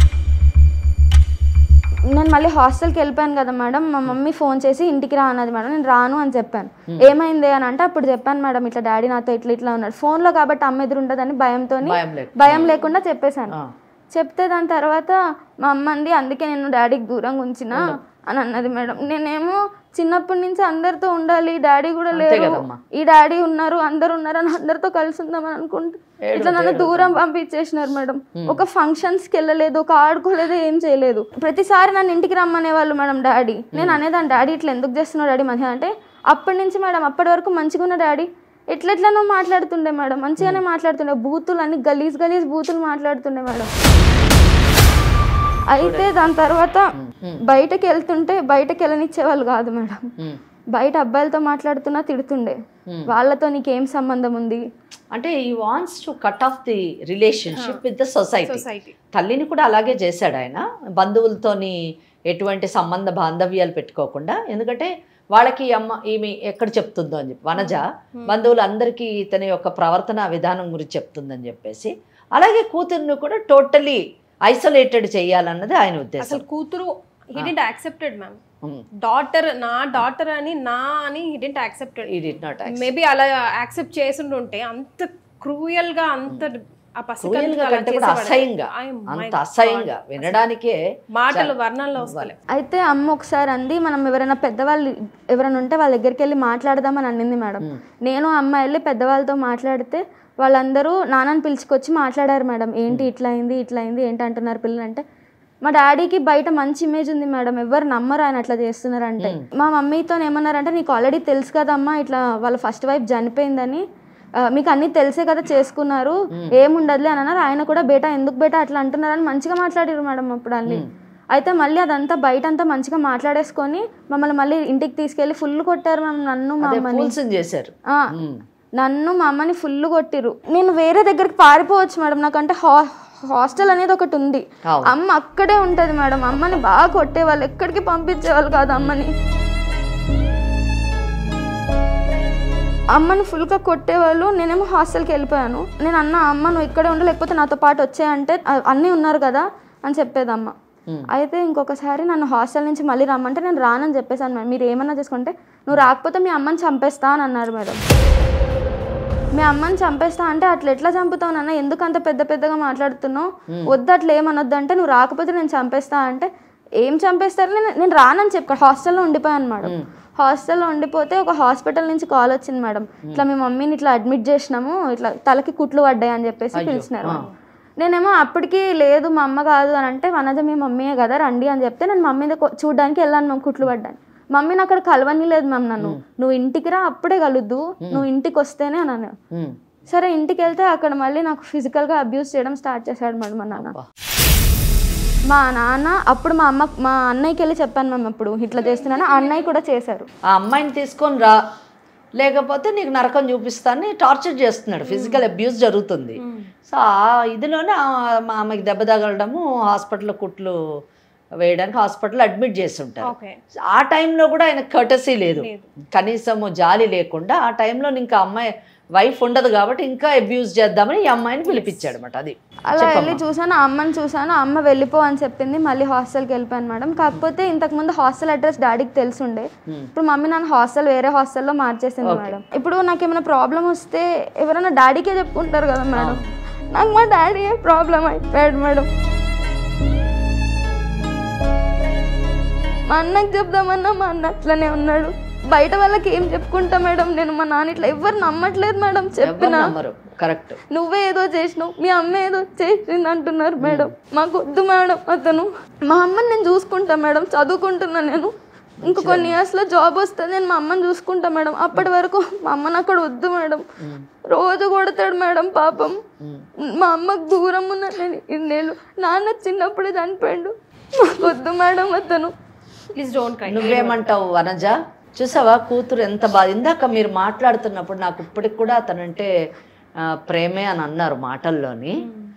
D: నేను మళ్ళీ హాస్టల్కి వెళ్ళిపోయాను కదా మేడం. మా మమ్మీ ఫోన్ చేసి ఇంటికి రా అన్నది మేడం. నేను రాను అని చెప్పాను. ఏమైంది అని అంటే, అప్పుడు చెప్పాను మేడం ఇట్లా డాడీ నాతో ఇట్లా ఉన్నాడు. ఫోన్లో కాబట్టి అమ్మ ఎదురు ఉంటుందని భయం లేకుండా చెప్పేశాను. చెప్తే దాని తర్వాత మా అమ్మ అంది, అందుకే నేను డాడీకి దూరంగా ఉంచిన అని అన్నది మేడం. నేనేమో చిన్నప్పటి నుంచి అందరితో ఉండాలి, డాడీ కూడా లేరు, ఈ డాడీ ఉన్నారు అందరు ఉన్నారు అని అందరితో కలిసి ఉందామని అనుకుంటే ఇట్లా నన్ను దూరం పంపించేసినారు మేడం. ఒక ఫంక్షన్స్కి వెళ్ళలేదు, ఒక ఆడుకోలేదు, ఏం చేయలేదు. ప్రతిసారి నన్ను ఇంటికి రమ్మనే వాళ్ళు మేడం డాడీ. నేను అనేదాన్ని డాడీ ఇట్లా ఎందుకు చేస్తున్నావు డాడీ మంచిగా అంటే, అప్పటి నుంచి మేడం అప్పటి వరకు మంచిగా ఉన్న డాడీ ఎట్లెట్లనో మాట్లాడుతుండే మేడం, మంచిగానే మాట్లాడుతుండే. బూతులు అన్ని గలీజ్ బూతులు మాట్లాడుతుండే మేడం. అయితే దాని తర్వాత బయటకు వెళ్తుంటే బయటకు వెళ్ళనిచ్చేవాళ్ళు కాదు మేడం. బయట అబ్బాయిలతో మాట్లాడుతున్నా తిడుతుండే, వాళ్ళతో నీకేం సంబంధం ఉంది
C: అంటే. He wants to cut off the relationship with the society. తల్లిని కూడా అలాగే చేశాడు ఆయన, బంధువులతోని ఎటువంటి సంబంధ బాంధవ్యాలు పెట్టుకోకుండా. ఎందుకంటే వాళ్ళకి ఈమె ఎక్కడ చెప్తుందో అని చెప్పి, వనజ బంధువులందరికీ ఇతని యొక్క ప్రవర్తన విధానం గురించి చెప్తుందని చెప్పేసి, అలాగే కూతురును కూడా టోటలీ ఐసోలేటెడ్ చేయాలన్నది ఆయన ఉద్దేశం.
A: అసలు కూతురు he didn't accepted ma'am. నా డాటర్ అని he didn't accepted.
C: He did not accept.
A: Maybe అలా యాక్సెప్ట్ చేస్తుంటే అంత క్రూయల్ గా అంత
C: అసహ్యంగా వినడానికే
A: మాటలు వర్ణంలో వస్తాయి.
D: అయితే అమ్మ ఒకసారి అంది, మనం ఎవరైనా పెద్దవాళ్ళు ఎవరైనా ఉంటే వాళ్ళ దగ్గరికి వెళ్ళి మాట్లాడదామని అనింది మేడం. నేను అమ్మ వెళ్ళి పెద్దవాళ్ళతో మాట్లాడితే వాళ్ళందరూ నాన్నని పిలుచుకొచ్చి మాట్లాడారు మేడం. ఏంటి ఇట్లా అయింది ఏంటి అంటున్నారు పిల్లలు అంటే, మా డాడీకి బయట మంచి ఇమేజ్ ఉంది మేడం, ఎవరు నమ్మరు ఆయన అట్లా చేస్తున్నారంటే. మా మమ్మీతో ఏమన్నారంటే నీకు ఆల్రెడీ తెలుసు కదమ్మా ఇట్లా వాళ్ళ ఫస్ట్ వైఫ్ చనిపోయిందని, మీకు అన్నీ తెలిసే కదా చేసుకున్నారు, ఏముండదులే అని అన్నారు. ఆయన కూడా బేటా ఎందుకు బేటా అట్లా అంటున్నారని మంచిగా మాట్లాడారు మేడం అప్పుడు అన్ని. అయితే మళ్ళీ అదంతా బయట అంతా మంచిగా మాట్లాడేసుకొని మమ్మల్ని మళ్ళీ ఇంటికి తీసుకెళ్ళి ఫుల్ కొట్టారు మ్యామ్, నన్ను మా అమ్మని
C: చేశారు.
D: నన్ను మా అమ్మని ఫుల్ కొట్టిరు. నేను వేరే దగ్గరికి పారిపోవచ్చు మేడం, నాకంటే హాస్టల్ అనేది ఒకటి ఉంది, అమ్మ అక్కడే ఉంటుంది మేడం. అమ్మని బాగా కొట్టేవాళ్ళు, ఎక్కడికి పంపించేవాళ్ళు కాదు అమ్మని. అమ్మని ఫుల్గా కొట్టేవాళ్ళు. నేనేమో హాస్టల్కి వెళ్ళిపోయాను. నేను అమ్మ నువ్వు ఇక్కడే ఉండు, లేకపోతే నాతో పాటు వచ్చాయంటే అన్నీ ఉన్నారు కదా అని చెప్పేదమ్మ. అయితే ఇంకొకసారి నన్ను హాస్టల్ నుంచి మళ్ళీ రమ్మంటే నేను రానని చెప్పేసాను మేడం. మీరు ఏమన్నా చేసుకుంటే నువ్వు రాకపోతే మీ అమ్మని చంపేస్తా అని అన్నారు మేడం. మీ అమ్మని చంపేస్తా అంటే అట్లా ఎట్లా చంపుతావు నాన్న, ఎందుకు అంత పెద్ద పెద్దగా మాట్లాడుతున్నావు, వద్దు అట్లా ఏమనొద్దు అంటే నువ్వు రాకపోతే నేను చంపేస్తా అంటే ఏం చంపేస్తారు, నేను రానని చెప్పి హాస్టల్లో ఉండిపోయాను మేడం. హాస్టల్లో ఉండిపోతే ఒక హాస్పిటల్ నుంచి కాల్ వచ్చింది మేడం, ఇట్లా మీ మమ్మీని ఇట్లా అడ్మిట్ చేసినాము, ఇట్లా తలకి కుట్లు పడ్డాయి అని చెప్పేసి పిలిచినారు. నేనేమో అప్పటికి లేదు మా అమ్మ కాదు అని అంటే వనజ మీ మమ్మీయే కదా రండి అని చెప్తే నేను మమ్మీ చూడడానికి వెళ్ళాను మ్యామ్, కుట్లు పడ్డాను. మమ్మీని అక్కడ కలవని లేదు మ్యామ్ నన్ను, నువ్వు ఇంటికి రా అప్పుడే కలుద్దు, నువ్వు ఇంటికి వస్తేనే అన్నాను. సరే ఇంటికి వెళ్తే అక్కడ మళ్ళీ నాకు ఫిజికల్గా అబ్యూస్ చేయడం స్టార్ట్ చేశాడు మేడం మా నాన్న. మా నాన్న అప్పుడు మా అన్నయ్యకి వెళ్ళి చెప్పాను మ్యామ్ అప్పుడు ఇట్లా చేస్తున్నాను, అన్నయ్య కూడా చేశారు.
C: ఆ అమ్మాయిని తీసుకొని రా, లేకపోతే నీకు నరకం చూపిస్తానని టార్చర్ చేస్తున్నాడు, ఫిజికల్ అబ్యూస్ జరుగుతుంది. సో ఆ ఇదిలోనే మా అమ్మకి దెబ్బ తగలడము, హాస్పిటల్లో కుట్లు వేయడానికి హాస్పిటల్ అడ్మిట్ చేసి ఉంటారు. ఆ టైంలో కూడా ఆయన కర్టసీ లేదు, కనీసము జాలి లేకుండా ఆ టైంలో ఇంకా అమ్మాయి వైఫ్ ఉండదు కాబట్టి ఇంకా అబ్యూస్ చేద్దామని ఈ అమ్మాయిని పిలిపించాడు అనమాట. అది
D: అలా వెళ్ళి చూసాను, అమ్మని చూసాను, అమ్మ వెళ్ళిపో అని చెప్పింది, మళ్ళీ హాస్టల్కి వెళ్ళిపోయాను మేడం. కాకపోతే ఇంతకుముందు హాస్టల్ అడ్రస్ డాడీకి తెలుసుండే, ఇప్పుడు మమ్మీ నన్ను వేరే హాస్టల్లో మార్చేసింది మేడం. ఇప్పుడు నాకు ఏమైనా ప్రాబ్లం వస్తే ఎవరైనా డాడీకే చెప్పుకుంటారు కదా మేడం, నాకు మా డాడీ ప్రాబ్లం అయిపోయాడు మేడం. మా అన్నకి చెప్దామన్నా మా అన్న అట్లనే ఉన్నాడు. బయట వాళ్ళకి ఏం చెప్పుకుంటా మేడం, నేను మా నాన్న ఇట్లా ఎవరు నమ్మట్లేదు మేడం. చెప్పినా
C: కరెక్ట్,
D: నువ్వే ఏదో చేసినావు, మీ అమ్మ ఏదో చేసింది అంటున్నారు మేడం. మాకు వద్దు మేడం అతను, మా అమ్మని నేను చూసుకుంటా మేడం, చదువుకుంటున్నా నేను, ఇంకో కొన్ని ఇయర్స్లో జాబ్ వస్తుంది, నేను మా అమ్మని చూసుకుంటా మేడం. అప్పటి వరకు మా అమ్మని అక్కడ వద్దు మేడం, రోజు కొడతాడు మేడం పాపం. మా అమ్మకు దూరం ఉన్నా నేను ఇన్నేళ్ళు, నాన్న చిన్నప్పుడే చనిపోయాడు, మాకు వద్దు మేడం అతను.
A: Please don't cry.
C: నువ్వేమంటావు వనజ? చూసావా కూతురు ఎంత బాధ. ఇందాక మీరు మాట్లాడుతున్నప్పుడు నాకు ఇప్పటికి కూడా అతనంటే ప్రేమే అని అన్నారు మాటల్లోని.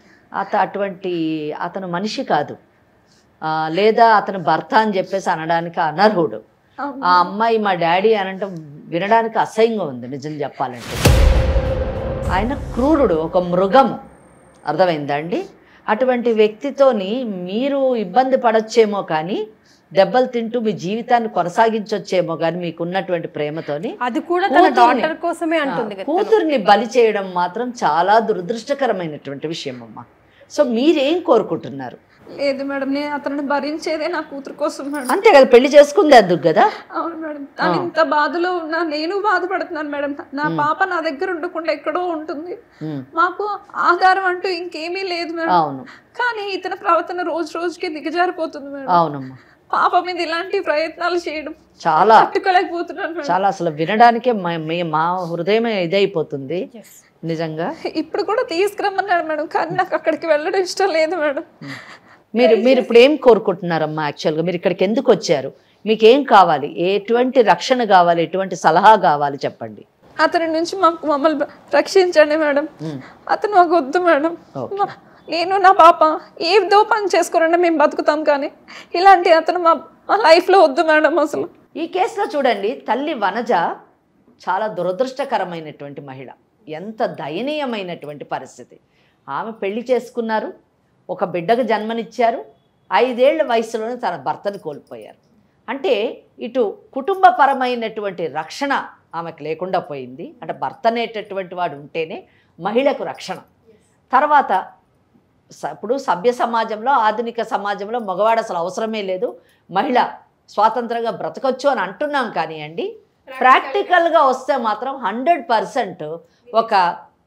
C: అతను మనిషి కాదు, లేదా అతను భర్త అని చెప్పేసి అనడానికి అనర్హుడు. ఆ అమ్మాయి మా డాడీ అనంటే వినడానికి అసహ్యంగా ఉంది నిజం చెప్పాలంటే. ఆయన క్రూరుడు, ఒక మృగము, అర్థమైందా అండి? అటువంటి వ్యక్తితోని మీరు ఇబ్బంది పడొచ్చేమో కానీ దెబ్బలు తింటూ మీ జీవితాన్ని కొనసాగించొచ్చేమో కానీ మీకున్నటువంటి ప్రేమతోని.
A: అది కూడా తన డాటర్ కోసమే అంటుంది.
C: కూతుర్ని బలి చేయడం మాత్రం చాలా దురదృష్టకరమైనటువంటి విషయం అమ్మా. సో మీరేం కోరుకుంటున్నారు?
B: లేదు మేడం, నేను అతను భరించేదే నా కూతురు కోసం మేడం.
C: అంతే కదా, పెళ్లి చేసుకుంది అందుకు కదా.
B: అవును మేడం, తను ఇంత బాధలో ఉన్నా నేను బాధపడుతున్నాను మేడం. నా పాప నా దగ్గర ఉండకుండా ఎక్కడో ఉంటుంది, మాకు ఆధారం అంటూ ఇంకేమీ లేదు మేడం.
C: అవును,
B: కానీ ఇతని ప్రవర్తన రోజు రోజుకి దిగజారిపోతుంది మేడం.
C: అవునమ్మా,
B: పాప మీద ఇలాంటి ప్రయత్నాలు చేయడం
C: చాలా
B: తట్టుకోలేకపోతున్నాను.
C: చాలా అసలు వినడానికే మా హృదయమే ఇదైపోతుంది నిజంగా.
B: ఇప్పుడు కూడా తీసుకురమ్మన్నాడు మేడం, కానీ నాకు అక్కడికి వెళ్ళడం ఇష్టం లేదు మేడం.
C: మీరు ఇప్పుడు ఏం కోరుకుంటున్నారమ్మా? యాక్చువల్గా మీరు ఇక్కడికి ఎందుకు వచ్చారు? మీకు ఏం కావాలి? ఎటువంటి రక్షణ కావాలి? ఎటువంటి సలహా కావాలి చెప్పండి.
B: అతని నుంచి మమ్మల్ని రక్షించండి మేడం. అతను మాకు వద్దు మేడం. నేను నా పాప ఏదో పని చేసుకోరండి మేము బతుకుతాం, కానీ ఇలాంటి అతను మా లైఫ్లో వద్దు మేడం అసలు.
C: ఈ కేసులో చూడండి, తల్లి వనజ చాలా దురదృష్టకరమైనటువంటి మహిళ. ఎంత దయనీయమైనటువంటి పరిస్థితి. ఆమె పెళ్లి చేసుకున్నారు, ఒక బిడ్డకు జన్మనిచ్చారు, 5 ఏళ్ల వయసులోనే తన భర్తను కోల్పోయారు. అంటే ఇటు కుటుంబపరమైనటువంటి రక్షణ ఆమెకు లేకుండా పోయింది. అంటే భర్త అనేటటువంటి వాడు ఉంటేనే మహిళకు రక్షణ. తర్వాత ఇప్పుడు సభ్య సమాజంలో, ఆధునిక సమాజంలో మగవాడు అసలు అవసరమే లేదు, మహిళ స్వాతంత్రంగా బ్రతకొచ్చు అని అంటున్నాం. కానీ అండి ప్రాక్టికల్గా వస్తే మాత్రం 100% ఒక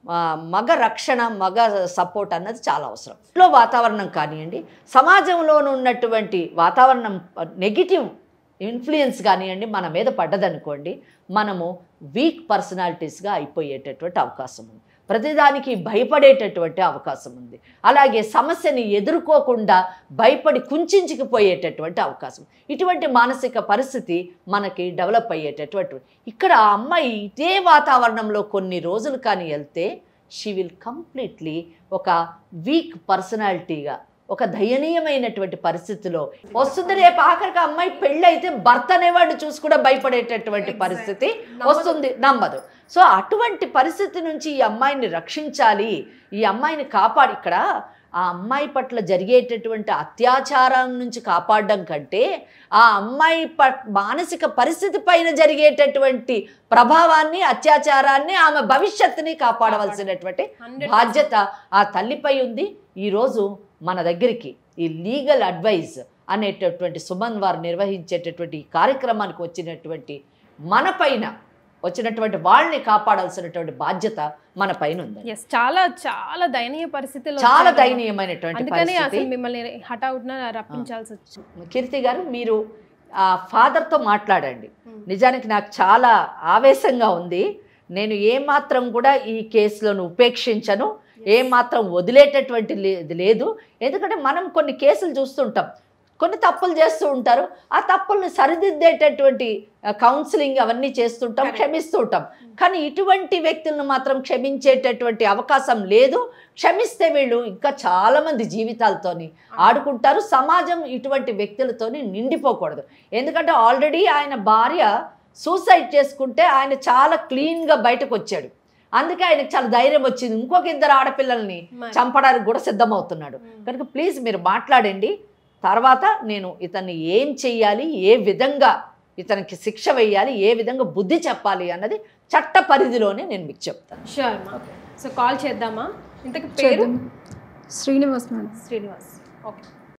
C: మగ రక్షణ, మగ సపోర్ట్ అన్నది చాలా అవసరం. ఇంట్లో వాతావరణం కానివ్వండి, సమాజంలో ఉన్నటువంటి వాతావరణం నెగిటివ్ ఇన్ఫ్లుయెన్స్ కానివ్వండి మన మీద పడ్డదనుకోండి, మనము వీక్ పర్సనాలిటీస్గా అయిపోయేటటువంటి అవకాశం ఉంది. ప్రతిదానికి భయపడేటటువంటి అవకాశం ఉంది. అలాగే సమస్యని ఎదుర్కోకుండా భయపడి కుంచుకుపోయేటటువంటి అవకాశం. ఇటువంటి మానసిక పరిస్థితి మనకి డెవలప్ అయ్యేటటువంటి. ఇక్కడ ఆ అమ్మాయి ఇదే వాతావరణంలో కొన్ని రోజులు కానీ వెళ్తే షీ విల్ కంప్లీట్లీ ఒక వీక్ పర్సనాలిటీగా, ఒక దయనీయమైనటువంటి పరిస్థితిలో వస్తుంది. రేపు ఆఖరికి అమ్మాయి పెళ్ళి అయితే భర్త అనేవాడిని చూసి కూడా భయపడేటటువంటి పరిస్థితి వస్తుంది, నమ్మదు. సో అటువంటి పరిస్థితి నుంచి ఈ అమ్మాయిని రక్షించాలి, ఈ అమ్మాయిని కాపాడి, ఇక్కడ ఆ అమ్మాయి పట్ల జరిగేటటువంటి అత్యాచారం నుంచి కాపాడడం కంటే ఆ అమ్మాయి మానసిక పరిస్థితి పైన జరిగేటటువంటి ప్రభావాన్ని, అత్యాచారాన్ని, ఆమె భవిష్యత్తుని కాపాడవలసినటువంటి బాధ్యత ఆ తల్లిపై ఉంది. ఈరోజు మన దగ్గరికి ఈ లీగల్ అడ్వైజ్ అనేటటువంటి సుమన్ వారు నిర్వహించేటటువంటి ఈ కార్యక్రమానికి వచ్చినటువంటి మన పైన వచ్చినటువంటి వాళ్ళని కాపాడాల్సినటువంటి బాధ్యత మన పైన ఉంది.
A: చాలా చాలా దయనీయ పరిస్థితిలో,
C: చాలా దయనీయమైనటువంటి
A: అందుకని అసలు మిమ్మల్ని హఠాత్తున రప్పించాల్సి వచ్చింది.
C: కీర్తి గారు, మీరు ఆ ఫాదర్తో మాట్లాడండి. నిజానికి నాకు చాలా ఆవేశంగా ఉంది. నేను ఏమాత్రం కూడా ఈ కేసులను ఉపేక్షించను, ఏమాత్రం వదిలేటటువంటి లేదు. ఎందుకంటే మనం కొన్ని కేసులు చూస్తుంటాం, కొన్ని తప్పులు చేస్తూ ఉంటారు, ఆ తప్పుల్ని సరిదిద్దేటటువంటి కౌన్సిలింగ్ అవన్నీ చేస్తుంటాం, క్షమిస్తూ ఉంటాం. కానీ ఇటువంటి వ్యక్తులను మాత్రం క్షమించేటటువంటి అవకాశం లేదు. క్షమిస్తే వీళ్ళు ఇంకా చాలామంది జీవితాలతోని ఆడుకుంటారు. సమాజం ఇటువంటి వ్యక్తులతోని నిండిపోకూడదు. ఎందుకంటే ఆల్రెడీ ఆయన భార్య సూసైడ్ చేసుకుంటే ఆయన చాలా క్లీన్గా బయటకు వచ్చాడు. అందుకే ఆయనకు చాలా ధైర్యం వచ్చింది. ఇంకొక 2 ఆడపిల్లల్ని చంపడానికి కూడా సిద్ధమవుతున్నాడు. కనుక ప్లీజ్ మీరు మాట్లాడండి. తర్వాత నేను ఇతన్ని ఏం చెయ్యాలి, ఏ విధంగా ఇతనికి శిక్ష వేయాలి, ఏ విధంగా బుద్ధి చెప్పాలి అన్నది చట్ట పరిధిలోనే నేను మీకు చెప్తాను.
A: షూర్ మా. సో కాల్ చేద్దామా? ఇంతకు పేరు?
B: Srinivas madam.
A: Srinivas. Okay.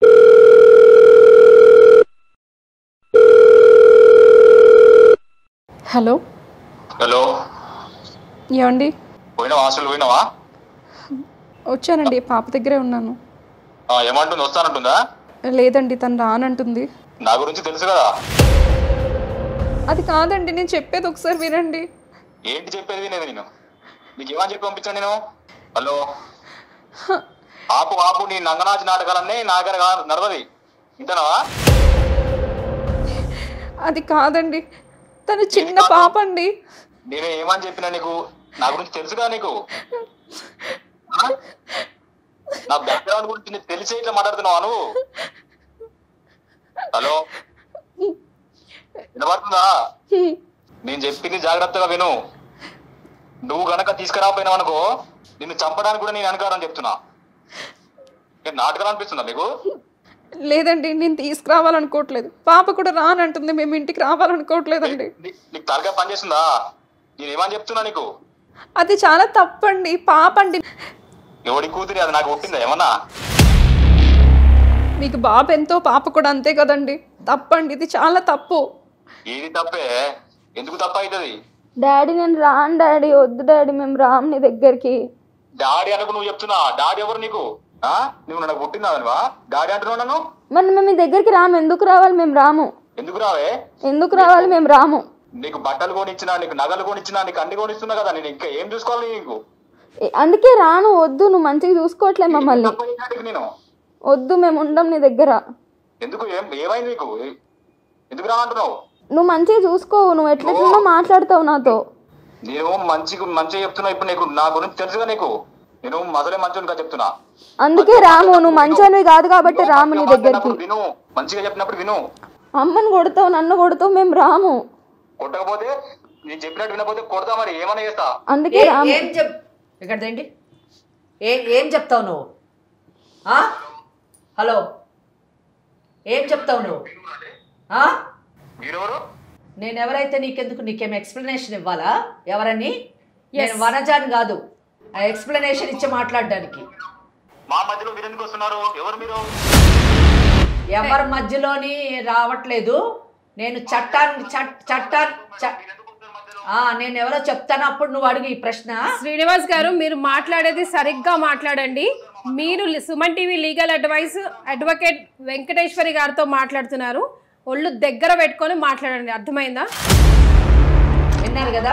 B: Hello.
E: Hello,
B: ఏమండి?
E: పోయినావా? హాస్టల్ పోయినావా?
B: వచ్చానండి, పాప దగ్గరే ఉన్నాను.
E: ఏమంటుంది? వస్తానంటుందా?
B: లేదండి, తను రానంటుంది.
E: నా గురించి తెలుసు కదా.
B: అది కాదండి, నేను చెప్పేది ఒకసారి వినండి.
E: ఏంటి చెప్పేది వినేది? నేను నీకు ఏమని చెప్పి పంపించాను నేను? హలో, ఆపు ఆపు, నీ నంగనాచి నాటకాలన్నీ నా దగ్గర నడవది, ఇంతనవా?
B: అది కాదండి, తను చిన్న పాప అండి.
E: నేను ఏమని చెప్పినా నీకు? నా గురించి తెలుసుగా నీకు? నా బ్యాక్గ్రౌండ్ గురించి నీకు తెలిసే ఇట్లా మాట్లాడుతున్నావా నువ్వు? హలో, వినబడుతుందా? నేను చెప్పింది జాగ్రత్తగా విను. నువ్వు గనక తీసుకురాపోయినావు అనుకో, నిన్ను చంపడానికి కూడా నేను వెనకాడని చెప్తున్నా. నాటకాలు అనిపిస్తుందా మీకు?
B: లేదండి, నేను తీసుకురావాలనుకోవట్లేదు. పాప కూడా రానంటుంది, మేము ఇంటికి రావాలనుకోవట్లేదండి.
E: నీకు తలగా పని చేస్తుందా? నేను ఏమని చెప్తున్నా నీకు?
B: అది చాలా తప్పండి. పాప అండి.
E: ఎవడి కూతురి? అది నాకు ఒప్పిందా ఏమన్నా?
B: మీకు బాబు ఎంతో, పాప కూడా అంతే కదండి. తప్పండి, ఇది చాలా తప్పు.
E: ఏది తప్పే? ఎందుకు తప్ప అవుతుంది?
D: డాడీ నేను రాను డాడీ, వద్దు డాడీ, మేము రాము నీ దగ్గరికి.
E: డాడీ అనుకు నువ్వు చెప్తున్నా? డాడీ ఎవరు నీకు? నువ్వు నాకు పుట్టిందావా? డాడీ అంటున్నావు నన్ను?
D: మరి మేము మీ దగ్గరికి రాము. ఎందుకు రావాలి? మేము రాము.
E: ఎందుకు రావే?
D: ఎందుకు రావాలి? మేము రాము.
E: నీకు బట్టలు కొనిచ్చినా, నీకు నగలు కొనిచ్చినా, నీకు అన్ని కొనిస్తున్నా కదా. నేను ఇంకా ఏం చూసుకోవాలి నీకు?
D: అందుకే రాను. వద్దు, నువ్వు మంచిగా చూసుకోవట్లే మమ్మల్ని.
E: నేను
D: వద్దు, మేము ఉండం నీ దగ్గర.
E: ఎందుకు? ఏమైంది నీకు? ఎందుకు రా అంటున్నావు?
D: నువ్వు మంచిగా చూసుకోవు. నువ్వు ఎట్లా మాట్లాడతావు నాతో?
E: నేను మంచిగా చెప్తున్నా. ఇప్పుడు నీకు నా గురించి తెలుసుగా నీకు. నేను మొదలే మంచిగా చెప్తున్నా.
D: అందుకే రాము. నువ్వు మంచివి కాదు కాబట్టి రాము నీ దగ్గరికి.
E: విను, మంచిగా చెప్పినప్పుడు విను.
D: అమ్మని కొడతావు, నన్ను కొడతావు, మేము రాము.
E: కొట్టకపోతే, నేను చెప్పినట్టు వినకపోతే కొడతా. మరి ఏమన్నా చేస్తా.
D: అందుకే రాము.
C: ఇక్కడ ఏంటి? ఏం చెప్తావు నువ్వు? హలో, ఏం చెప్తావు నువ్వు? నేను ఎవరైతే నీకెందుకు? నీకేం ఎక్స్ప్లెనేషన్ ఇవ్వాలా? ఎవరని? నేను వనజాన్ కాదు ఎక్స్ప్లెనేషన్ ఇచ్చి మాట్లాడడానికి.
E: మా మధ్యలో మీరు ఎందుకు వస్తున్నారు? ఎవరు మీరు?
C: ఎవరి మధ్యలోని రావట్లేదు. నేను చట్టాన్ని నేను ఎవరో చెప్తాను, అప్పుడు నువ్వు అడుగు ఈ ప్రశ్న.
A: శ్రీనివాస్ గారు, మీరు మాట్లాడేది సరిగ్గా మాట్లాడండి. మీరు Suman TV legal advocate Venkateshwari గారితో మాట్లాడుతున్నారు. ఒళ్ళు దగ్గర పెట్టుకొని మాట్లాడండి, అర్థమైందా?
C: విన్నారు కదా?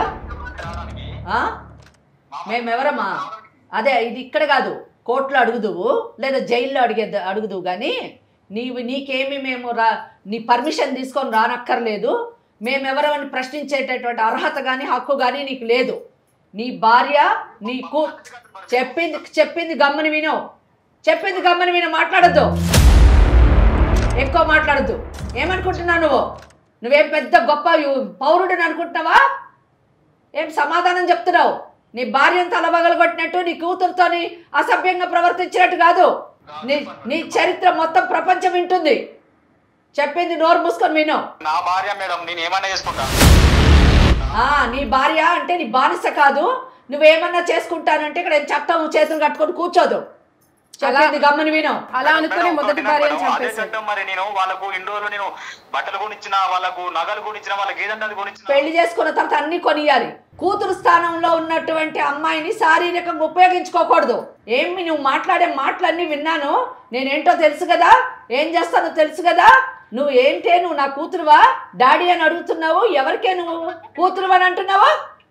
C: మేమెవరమ్మా? అదే ఇది ఇక్కడ కాదు, కోర్టులో అడుగుదువు లేదా జైల్లో అడుగుదువు, కానీ నీకేమి మేము నీ పర్మిషన్ తీసుకొని రానక్కర్లేదు. మేమెవరమని ప్రశ్నించేటటువంటి అర్హత కానీ హక్కు కానీ నీకు లేదు. నీ భార్య నీకు చెప్పింది గమ్మని విను, మాట్లాడద్దు, ఎక్కువ మాట్లాడద్దు. ఏమనుకుంటున్నావు నువ్వేం పెద్ద గొప్ప పౌరుడిని అనుకుంటున్నావా? ఏం సమాధానం చెప్తున్నావు? నీ భార్యను తలబగలు కొట్టినట్టు, నీ కూతురుతోని అసభ్యంగా ప్రవర్తించినట్టు కాదు. నీ చరిత్ర మొత్తం ప్రపంచం వింటుంది. చెప్పింది నోరు మూసుకొని విను.
E: నా భార్య మేడం, నేను ఏమన్నా చేసుకుంటా.
C: నీ భార్య అంటే నీ బానిస కాదు. నువ్వేమన్నా చేసుకుంటానంటే ఇక్కడ చట్టం చేతులు కట్టుకొని కూర్చోదు. చెప్పింది గమ్మని విను.
A: అలా అనుకుని మొదటి భార్యను చంపేశారు.
E: మరి నేను వాళ్ళకు ఇండోర్లో నేను బట్టలు కొనిచ్చిన, వాళ్ళకు నగలు కొనిచ్చిన, వాళ్ళకి ఏదంటే అది కొనిచ్చిన.
C: పెళ్లి చేసుకున్న తర్వాత అన్ని కొనియాలి. కూతురు స్థానంలో ఉన్నటువంటి అమ్మాయిని శారీరకంగా ఉపయోగించుకోకూడదు. ఏమి నువ్వు మాట్లాడే మాటలన్నీ విన్నాను. నేనేంటో తెలుసు కదా, ఏం చేస్తానో తెలుసు కదా. నువ్వు ఏంటే, నువ్వు నా కూతురువా, డాడీ అని అడుగుతున్నావు. ఎవరికే నువ్వు కూతురువా అని అంటున్నావా?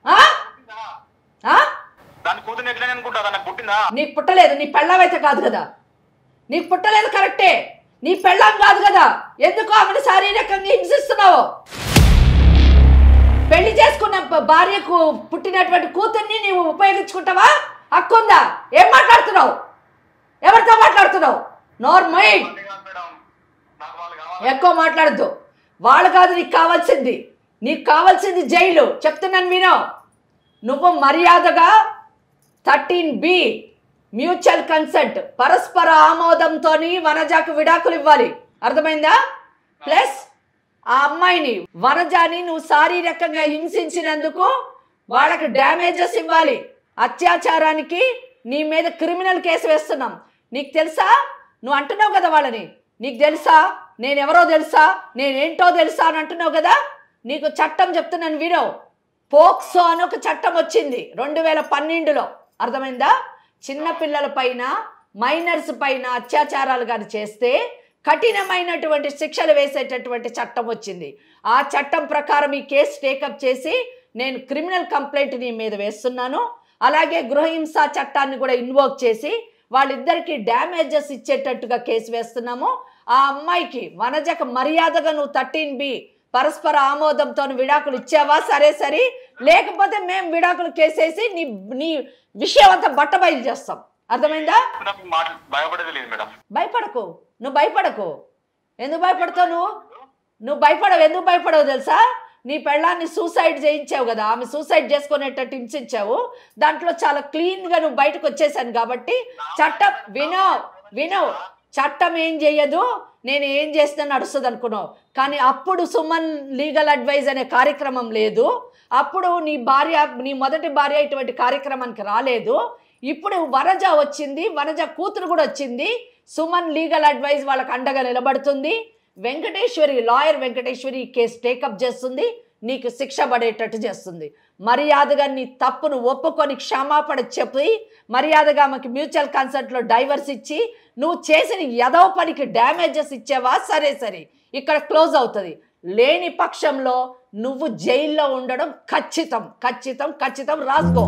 C: నీకు పుట్టలేదు, నీ పెళ్ళామైతే కాదు కదా. నీకు పుట్టలేదు కరెక్టే, నీ పెళ్ళాం కాదు కదా. ఎందుకు ఆమెను శారీరకంగా హింసిస్తున్నావు? పెళ్లి చేసుకున్న భార్యకు పుట్టినటువంటి కూతుర్ని నీవు ఉపయోగించుకుంటావా? హక్కుందా? ఏం మాట్లాడుతున్నావు? ఎవరితో మాట్లాడుతున్నావు? నోర్మై, ఎక్కువ మాట్లాడద్దు. వాళ్ళు కాదు నీకు కావాల్సింది. నీకు కావాల్సింది జైలు. చెప్తున్నాను వినో. నువ్వు మర్యాదగా 13B మ్యూచువల్ కన్సెంట్, పరస్పర ఆమోదంతో వనజాకు విడాకులు ఇవ్వాలి. అర్థమైందా? ప్లస్ ఆ అమ్మాయిని, వనజాని నువ్వు శారీరకంగా హింసించినందుకు వాళ్ళకి డ్యామేజెస్ ఇవ్వాలి. అత్యాచారానికి నీ మీద క్రిమినల్ కేసు వేస్తున్నాం. నీకు తెలుసా? నువ్వు అంటున్నావు కదా వాళ్ళని, నీకు తెలుసా నేనెవరో తెలుసా, నేనేంటో తెలుసా అని అంటున్నావు కదా. నీకు చట్టం చెప్తున్నాను వినో. పోక్సో అని ఒక చట్టం వచ్చింది 2012లో. అర్థమైందా? చిన్నపిల్లల పైన, మైనర్స్ పైన అత్యాచారాలు కానీ చేస్తే కఠినమైనటువంటి శిక్షలు వేసేటటువంటి చట్టం వచ్చింది. ఆ చట్టం ప్రకారం ఈ కేసు టేకప్ చేసి నేను క్రిమినల్ కంప్లైంట్ నీ మీద వేస్తున్నాను. అలాగే గృహహింస చట్టాన్ని కూడా ఇన్వోక్ చేసి వాళ్ళిద్దరికీ డ్యామేజెస్ ఇచ్చేటట్టుగా కేసు వేస్తున్నాము. ఆ అమ్మాయికి, వనజకు మర్యాదగా నువ్వు 13B పరస్పర ఆమోదంతో విడాకులు ఇచ్చావా? సరే, లేకపోతే మేము విడాకులు కేసేసి నీ విషయం అంతా బట్టబయలు చేస్తాం. అర్థమైందా? భయపడకు, నువ్వు భయపడకు. ఎందుకు భయపడతావు? నువ్వు భయపడవు. ఎందుకు భయపడవు తెలుసా? నీ పెళ్ళాన్ని సూసైడ్ చేయించావు కదా, ఆమె సూసైడ్ చేసుకునేటట్టు హింసించావు. దాంట్లో చాలా క్లీన్గా నువ్వు బయటకు వచ్చేసాను కాబట్టి చట్టం వినో. చట్టం ఏం చెయ్యదు, నేను ఏం చేస్తే నడుస్తుంది అనుకున్నావు. కానీ అప్పుడు సుమన్ లీగల్ అడ్వైజ్ అనే కార్యక్రమం లేదు. అప్పుడు నీ మొదటి భార్య ఇటువంటి కార్యక్రమానికి రాలేదు. ఇప్పుడు వనజ వచ్చింది, వనజ కూతురు కూడా వచ్చింది. సుమన్ లీగల్ అడ్వైజ్ వాళ్ళకి అండగా నిలబడుతుంది. లాయర్ వెంకటేశ్వరి కేసు టేకప్ చేస్తుంది, నీకు శిక్ష పడేటట్టు చేస్తుంది. మర్యాదగా నీ తప్పును ఒప్పుకొని క్షమాపణ చెప్పి మర్యాదగా ఆమెకి మ్యూచువల్ కన్సెంట్లో డైవర్స్ ఇచ్చి నువ్వు చేసిన యదవ పనికి డ్యామేజెస్ ఇచ్చావా? సరే, ఇక్కడ క్లోజ్ అవుతుంది. లేని పక్షంలో నువ్వు జైల్లో ఉండడం ఖచ్చితం. రాసుకో.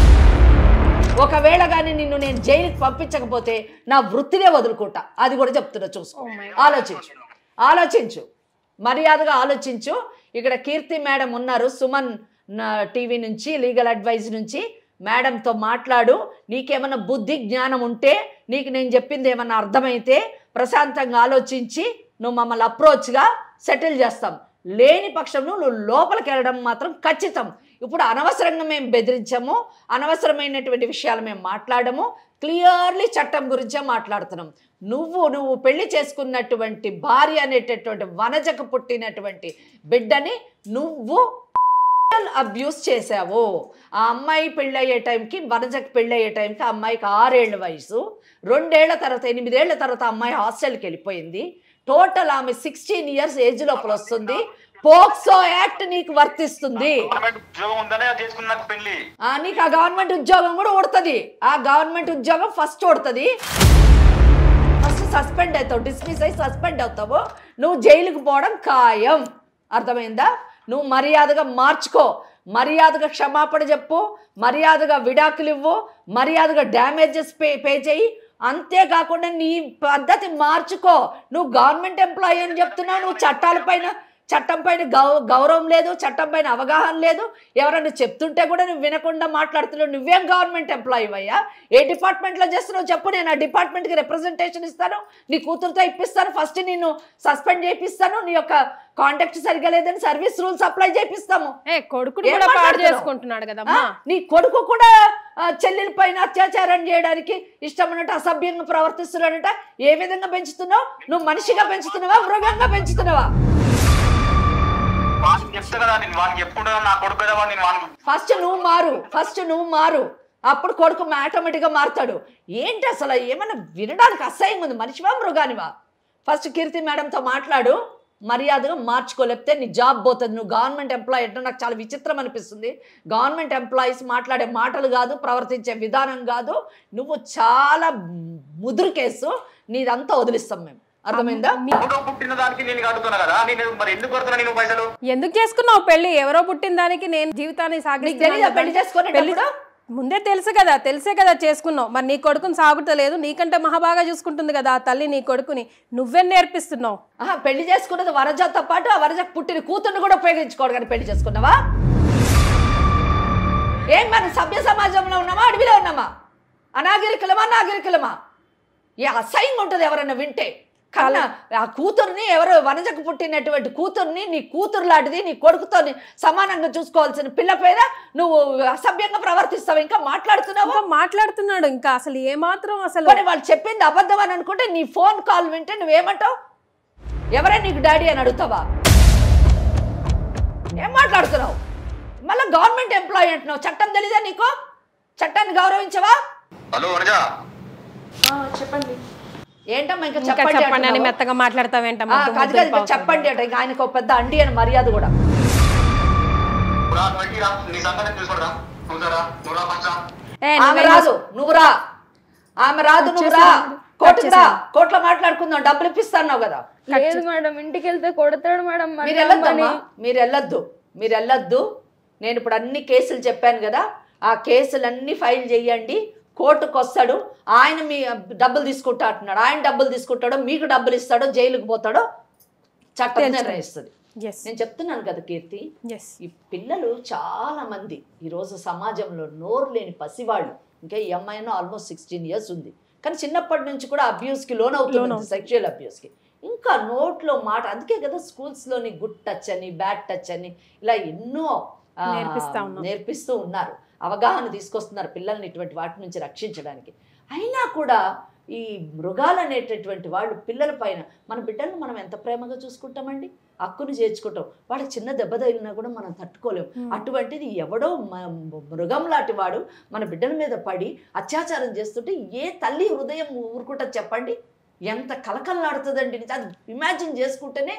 C: ఒకవేళ కానీ నిన్ను నేను జైలుకి పంపించకపోతే నా వృత్తినే వదులుకుంటా. అది కూడా చెప్తున్నా, చూసుకో. ఆలోచించు, మర్యాదగా ఆలోచించు. ఇక్కడ కీర్తి మేడం ఉన్నారు, సుమన్ టీవీ నుంచి, లీగల్ అడ్వైజ్ నుంచి. మేడంతో మాట్లాడు. నీకేమన్నా బుద్ధి జ్ఞానం ఉంటే, నీకు నేను చెప్పింది ఏమన్నా అర్థమైతే ప్రశాంతంగా ఆలోచించి నువ్వు మమ్మల్ని అప్రోచ్గా సెటిల్ చేస్తాం. లేని పక్షంలో నువ్వు లోపలికి వెళ్ళడం మాత్రం ఖచ్చితం. ఇప్పుడు అనవసరంగా మేము బెదిరించాము, అనవసరమైనటువంటి విషయాలు మేము మాట్లాడము. క్లియర్లీ చట్టం గురించే మాట్లాడుతున్నాం. నువ్వు పెళ్లి చేసుకున్నటువంటి భార్య అనేటటువంటి వనజకు పుట్టినటువంటి బిడ్డని నువ్వు అబ్యూస్ చేసావు. ఆ అమ్మాయి పెళ్ళయ్యే టైంకి, వనజకు పెళ్ళయ్యే టైంకి ఆ అమ్మాయికి 6 ఏళ్ల వయసు. 2 ఏళ్ల తర్వాత, 8 ఏళ్ల తర్వాత అమ్మాయి హాస్టల్కి వెళ్ళిపోయింది. టోటల్ ఆమె 16 ఇయర్స్ ఏజ్ లోపల వస్తుంది. పోక్సో యాక్ట్ నీకు వర్తిస్తుంది.
E: గవర్నమెంట్ ఉద్యోగం ఉందనే చేసుకున్న నాకు పెళ్లి.
C: నీకు ఆ గవర్నమెంట్ ఉద్యోగం కూడా ఉడుతుంది. ఆ గవర్నమెంట్ ఉద్యోగం ఫస్ట్ ఉడుతుంది. ఫస్ట్ సస్పెండ్ అవుతావు, డిస్మిస్ అయ్యి సస్పెండ్ అవుతావు. నువ్వు జైలుకు పోవడం ఖాయం. అర్థమైందా? నువ్వు మర్యాదగా మార్చుకో, మర్యాదగా క్షమాపణ చెప్పు, మర్యాదగా విడాకులు ఇవ్వు, మర్యాదగా డ్యామేజెస్ పే చేయి. అంతేకాకుండా నీ పద్ధతి మార్చుకో. నువ్వు గవర్నమెంట్ ఎంప్లాయీ అని చెప్తున్నావు, నువ్వు చట్టం పైన గౌరవం లేదు, చట్టం పైన అవగాహన లేదు. ఎవరైనా చెప్తుంటే కూడా నువ్వు వినకుండా మాట్లాడుతున్నావు. నువ్వేం గవర్నమెంట్ ఎంప్లాయీ అయ్యా? ఏ డిపార్ట్మెంట్లో చేస్తున్నావు చెప్పు, నేను ఆ డిపార్ట్మెంట్కి రిప్రజెంటేషన్ ఇస్తాను, నీ కూతురుతో ఇప్పిస్తాను, ఫస్ట్ నిన్ను సస్పెండ్ చేపిస్తాను, నీ యొక్క కాంటాక్ట్ సరిగా లేదని సర్వీస్ రూల్స్ అప్లై చేపిస్తాము. నీ కొడుకు కూడా చెల్లెల పైన అత్యాచారం చేయడానికి ఇష్టమన్నట్టు అసభ్యంగా ప్రవర్తిస్తున్నాడంట. ఏ విధంగా పెంచుతున్నావు? నువ్వు మనిషిగా పెంచుతున్నావా, మృగంగా పెంచుతున్నావా? ఫస్ట్ నువ్వు మారు, అప్పుడు కొడుకు ఆటోమేటిక్గా మారుతాడు. ఏంటి అసలు ఏమన్నా వినడానికి అసహ్యంగా ఉంది? మనిషివా మృగానివా? ఫస్ట్ కీర్తి మేడంతో మాట్లాడు, మర్యాదగా మార్చుకోలేకపోతే నీ జాబ్ పోతుంది. నువ్వు గవర్నమెంట్ ఎంప్లాయీ అంటే నాకు చాలా విచిత్రం అనిపిస్తుంది. గవర్నమెంట్ ఎంప్లాయీస్ మాట్లాడే మాటలు కాదు, ప్రవర్తించే విధానం కాదు. నువ్వు చాలా ముదురు కేసు, నీదంతా వదిలిస్తాం మేము. అర్థమైందా?
E: పుట్టిన దానికి నేను అడుగుతున్నా కదా, నేను మరి ఎందుకు కొడుతున్నా నేను పైసలు?
A: ఎందుకు చేసుకున్నావు పెళ్లి? ఎవరో పుట్టిన దానికి నేను జీవితాన్ని సాగిస్తున్నా.
C: పెళ్లి చేసుకుని
A: ముందే తెలుసే కదా చేసుకున్నావు. మరి నీ కొడుకుని సాగుతలేదు, నీకంటే మహాబాగా చూసుకుంటుంది కదా ఆ తల్లి నీ కొడుకుని. నువ్వేం నేర్పిస్తున్నావు?
C: పెళ్లి చేసుకున్నది వరజతో పాటు ఆ వరజకు పుట్టిన కూతుర్ని కూడా ఉపయోగించుకోడు కానీ పెళ్లి చేసుకున్నావా? ఏం మనం సభ్య సమాజంలో ఉన్నామా, అడవిలో ఉన్నామా? నాగరికులమా? ఏ అసహ్యంగా ఉంటుంది ఎవరన్నా వింటే. కన్నా ఆ కూతుర్ని, ఎవరో వనజకు పుట్టినటువంటి కూతుర్ని, నీ కూతురు లాంటిది, నీ కొడుకుతో సమానంగా చూసుకోవాల్సిన పిల్ల పైన నువ్వు అసభ్యంగా ప్రవర్తిస్తావు. ఇంకా
A: మాట్లాడుతున్నాడు ఇంకా అసలు ఏమాత్రం అసలు
C: వాళ్ళు చెప్పింది అబద్ధం అని అనుకుంటే నీ ఫోన్ కాల్ వింటే నువ్వేమంటావు? ఎవరే నీకు డాడీ అని అడుగుతావా? ఏం మాట్లాడుతున్నావు? మళ్ళీ గవర్నమెంట్ ఎంప్లాయీ అంటున్నావు. చట్టం తెలీదా నీకు? చట్టాన్ని గౌరవించవా?
E: హలో వనజా,
B: చెప్పండి.
C: ఏంటమ్మా ఇంకా
A: చెప్పండి అని మెత్తగా మాట్లాడతావేంటమ్మా?
C: చెప్పండి అంటే ఇంకా ఆయనకు ఒక పెద్ద అండి అని మర్యాద కూడా. ఆమె రాదు, నువ్వు రా. కోర్టులో మాట్లాడుకుందాం, డబ్బులు ఇప్పిస్తాను కదా.
B: లేదు మేడం, ఇంటికి వెళ్తే కొడతాడు మేడం.
C: మీరు వెళ్ళొద్దు. నేను ఇప్పుడు అన్ని కేసులు చెప్పాను కదా, ఆ కేసులన్నీ ఫైల్ చేయండి. కోర్టుకు వస్తాడు, ఆయన మీ డబ్బులు తీసుకుంటా అంటున్నాడు. ఆయన డబ్బులు తీసుకుంటాడో, మీకు డబ్బులు ఇస్తాడో, జైలుకు పోతాడో చట్టం నిర్ణయిస్తుంది. నేను చెప్తున్నాను కదా కీర్తి, ఈ పిల్లలు చాలా మంది ఈరోజు సమాజంలో నోరు లేని పసివాళ్ళు. ఇంకా ఈ అమ్మాయినో ఆల్మోస్ట్ 16 years ఉంది, కానీ చిన్నప్పటి నుంచి కూడా అబ్యూస్కి లోనవుతుంది, సెక్షువల్ అబ్యూస్కి. ఇంకా నోట్లో మాట. అందుకే కదా స్కూల్స్లోని గుడ్ టచ్ అని, బ్యాడ్ టచ్ అని ఇలా ఎన్నో నేర్పిస్తూ ఉన్నారు. అవగాహన తీసుకొస్తున్నారు పిల్లల్ని ఇటువంటి వాటి నుంచి రక్షించడానికి. అయినా కూడా ఈ మృగాలు అనేటటువంటి వాళ్ళు పిల్లల పైన, మన బిడ్డలను మనం ఎంత ప్రేమగా చూసుకుంటామండి, హక్కును చేర్చుకుంటాం. వాళ్ళకి చిన్న దెబ్బ తగిలినా కూడా మనం తట్టుకోలేము. అటువంటిది ఎవడో మృగం లాంటి వాడు మన బిడ్డల మీద పడి అత్యాచారం చేస్తుంటే ఏ తల్లి హృదయం ఊరుకుంటుంది చెప్పండి? ఎంత కలకల్లాడుతుందండి. అది ఇమాజిన్ చేసుకుంటేనే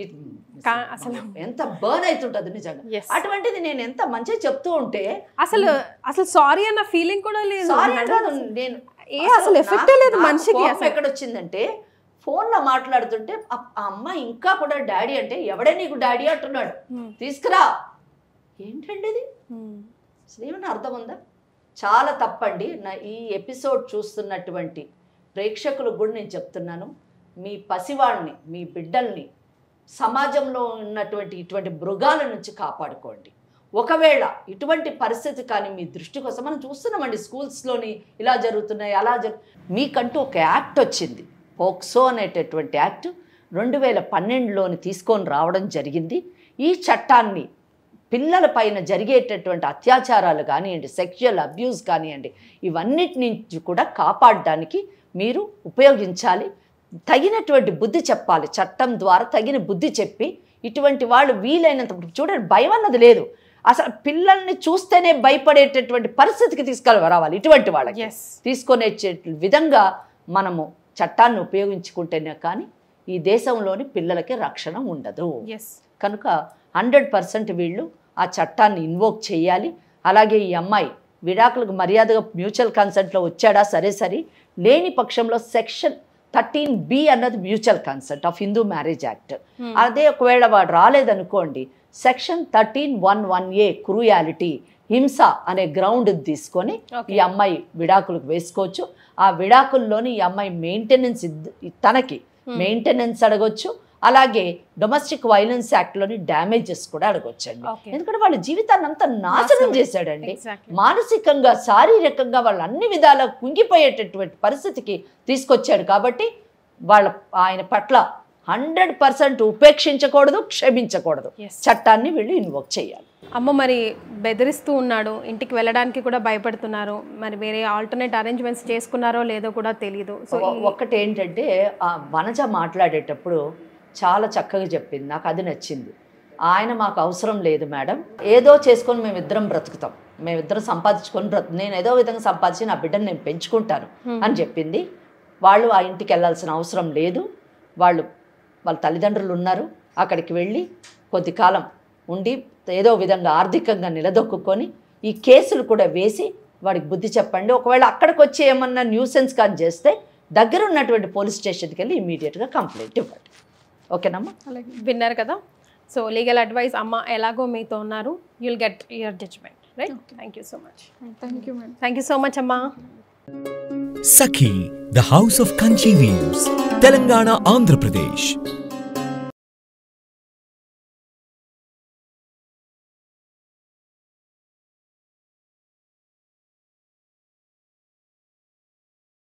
C: అసలు ఎంత బర్న్ అవుతుంటది నిజంగా. అటువంటిది నేను ఎంత మంచిగా చెప్తూ ఉంటే
A: అసలు సారీ అన్న ఫీలింగ్ కూడా లేదు.
C: నేను
A: అసలు ఎఫెక్ట్ లేదు మనిషికి.
C: ఎక్కడ వచ్చిందంటే ఫోన్లో మాట్లాడుతుంటే ఆ అమ్మ ఇంకా కూడా డాడీ అంటే, ఎవడే నీకు డాడీ అంటున్నాడు, తీసుకురా. ఏంటండి ఇది? అసలు ఏమన్నా అర్థం ఉందా? చాలా తప్పండి. నా ఈ ఎపిసోడ్ చూస్తున్నటువంటి ప్రేక్షకులకు కూడా నేను చెప్తున్నాను, మీ పసివాళ్ళని, మీ బిడ్డల్ని సమాజంలో ఉన్నటువంటి ఇటువంటి మృగాల నుంచి కాపాడుకోండి. ఒకవేళ ఇటువంటి పరిస్థితి కానీ మీ దృష్టికి వస్తే, మనం చూస్తున్నామండి స్కూల్స్లోని ఇలా జరుగుతున్నాయి, అలా మీకంటూ ఒక యాక్ట్ వచ్చింది, పోక్సో అనేటటువంటి యాక్ట్ 2012లోని తీసుకొని రావడం జరిగింది. ఈ చట్టాన్ని పిల్లల పైన జరిగేటటువంటి అత్యాచారాలు కానివ్వండి, సెక్షువల్ అబ్యూస్ కానివ్వండి, ఇవన్నిటి నుంచి కూడా కాపాడడానికి మీరు ఉపయోగించాలి. తగినటువంటి బుద్ధి చెప్పాలి. చట్టం ద్వారా తగిన బుద్ధి చెప్పి ఇటువంటి వాళ్ళు వీలైనంత, చూడండి భయం అన్నది లేదు అసలు. పిల్లల్ని చూస్తేనే భయపడేటటువంటి పరిస్థితికి తీసుకురావాలి. ఇటువంటి వాళ్ళకి తీసుకునే విధంగా మనము చట్టాన్ని ఉపయోగించుకుంటేనే కానీ ఈ దేశంలోని పిల్లలకి రక్షణ ఉండదు.
A: ఎస్.
C: కనుక 100% వీళ్ళు ఆ చట్టాన్ని ఇన్వోక్ చేయాలి. అలాగే ఈ అమ్మాయి విడాకులకు మర్యాదగా మ్యూచువల్ కన్సెంట్లో వచ్చాడా సరే, లేని పక్షంలో సెక్షన్ 13B అన్నది mutual consent of Hindu marriage act. అదే ఒకవేళ వాడు రాలేదనుకోండి, సెక్షన్ 13(1)(1)A క్రూయాలిటీ, హింస అనే గ్రౌండ్ తీసుకొని ఈ అమ్మాయి విడాకులకు వేసుకోవచ్చు. ఆ విడాకుల్లోని ఈ అమ్మాయి మెయింటెనెన్స్ తనకి మెయింటెనెన్స్ అడగొచ్చు. అలాగే డొమెస్టిక్ వైలెన్స్ యాక్ట్లోని డ్యామేజెస్ కూడా అడగొచ్చండి. ఎందుకంటే వాళ్ళ జీవితాన్ని అంతా నాశనం చేశాడండి. మానసికంగా, శారీరకంగా వాళ్ళు అన్ని విధాలా కుంగిపోయేటటువంటి పరిస్థితికి తీసుకొచ్చాడు. కాబట్టి ఆయన పట్ల 100% ఉపేక్షించకూడదు, క్షమించకూడదు. చట్టాన్ని వీళ్ళు ఇన్వోక్ చేయాలి.
A: అమ్మ మరి బెదిరిస్తూ ఉన్నాడు, ఇంటికి వెళ్ళడానికి కూడా భయపడుతున్నారు. మరి వేరే ఆల్టర్నేట్ అరేంజ్మెంట్స్ చేసుకున్నారో లేదో కూడా తెలియదు. సో
C: ఒక్కటి ఏంటంటే వనజ మాట్లాడేటప్పుడు చాలా చక్కగా చెప్పింది, నాకు అది నచ్చింది. ఆయన మాకు అవసరం లేదు మేడం, ఏదో చేసుకొని మేమిద్దరం బ్రతుకుతాం, మేమిద్దరం సంపాదించుకొని నేను ఏదో విధంగా సంపాదించి నా బిడ్డను నేను పెంచుకుంటాను అని చెప్పింది. వాళ్ళు ఆ ఇంటికి వెళ్ళాల్సిన అవసరం లేదు. వాళ్ళ తల్లిదండ్రులు ఉన్నారు, అక్కడికి వెళ్ళి కొద్ది కాలం ఉండి ఏదో విధంగా ఆర్థికంగా నిలదొక్కుని ఈ కేసులు కూడా వేసి వాడికి బుద్ధి చెప్పండి. ఒకవేళ అక్కడికి వచ్చి ఏమన్నా న్యూసెన్స్ కానీ చేస్తే దగ్గర ఉన్నటువంటి పోలీస్ స్టేషన్కి వెళ్ళి ఇమీడియట్గా కంప్లైంట్ ఇవ్వండి. ఓకేనమ్మా?
A: విన్నారు కదా. సో లీగల్ అడ్వైస్ అమ్మ ఎలాగో మీతో ఉన్నారు. You'll get your judgment, right? Thank you so much. Thank you so much అమ్మా.
F: Sakhi, the House of Kanchi Weaves, Telangana, Andhra Pradesh.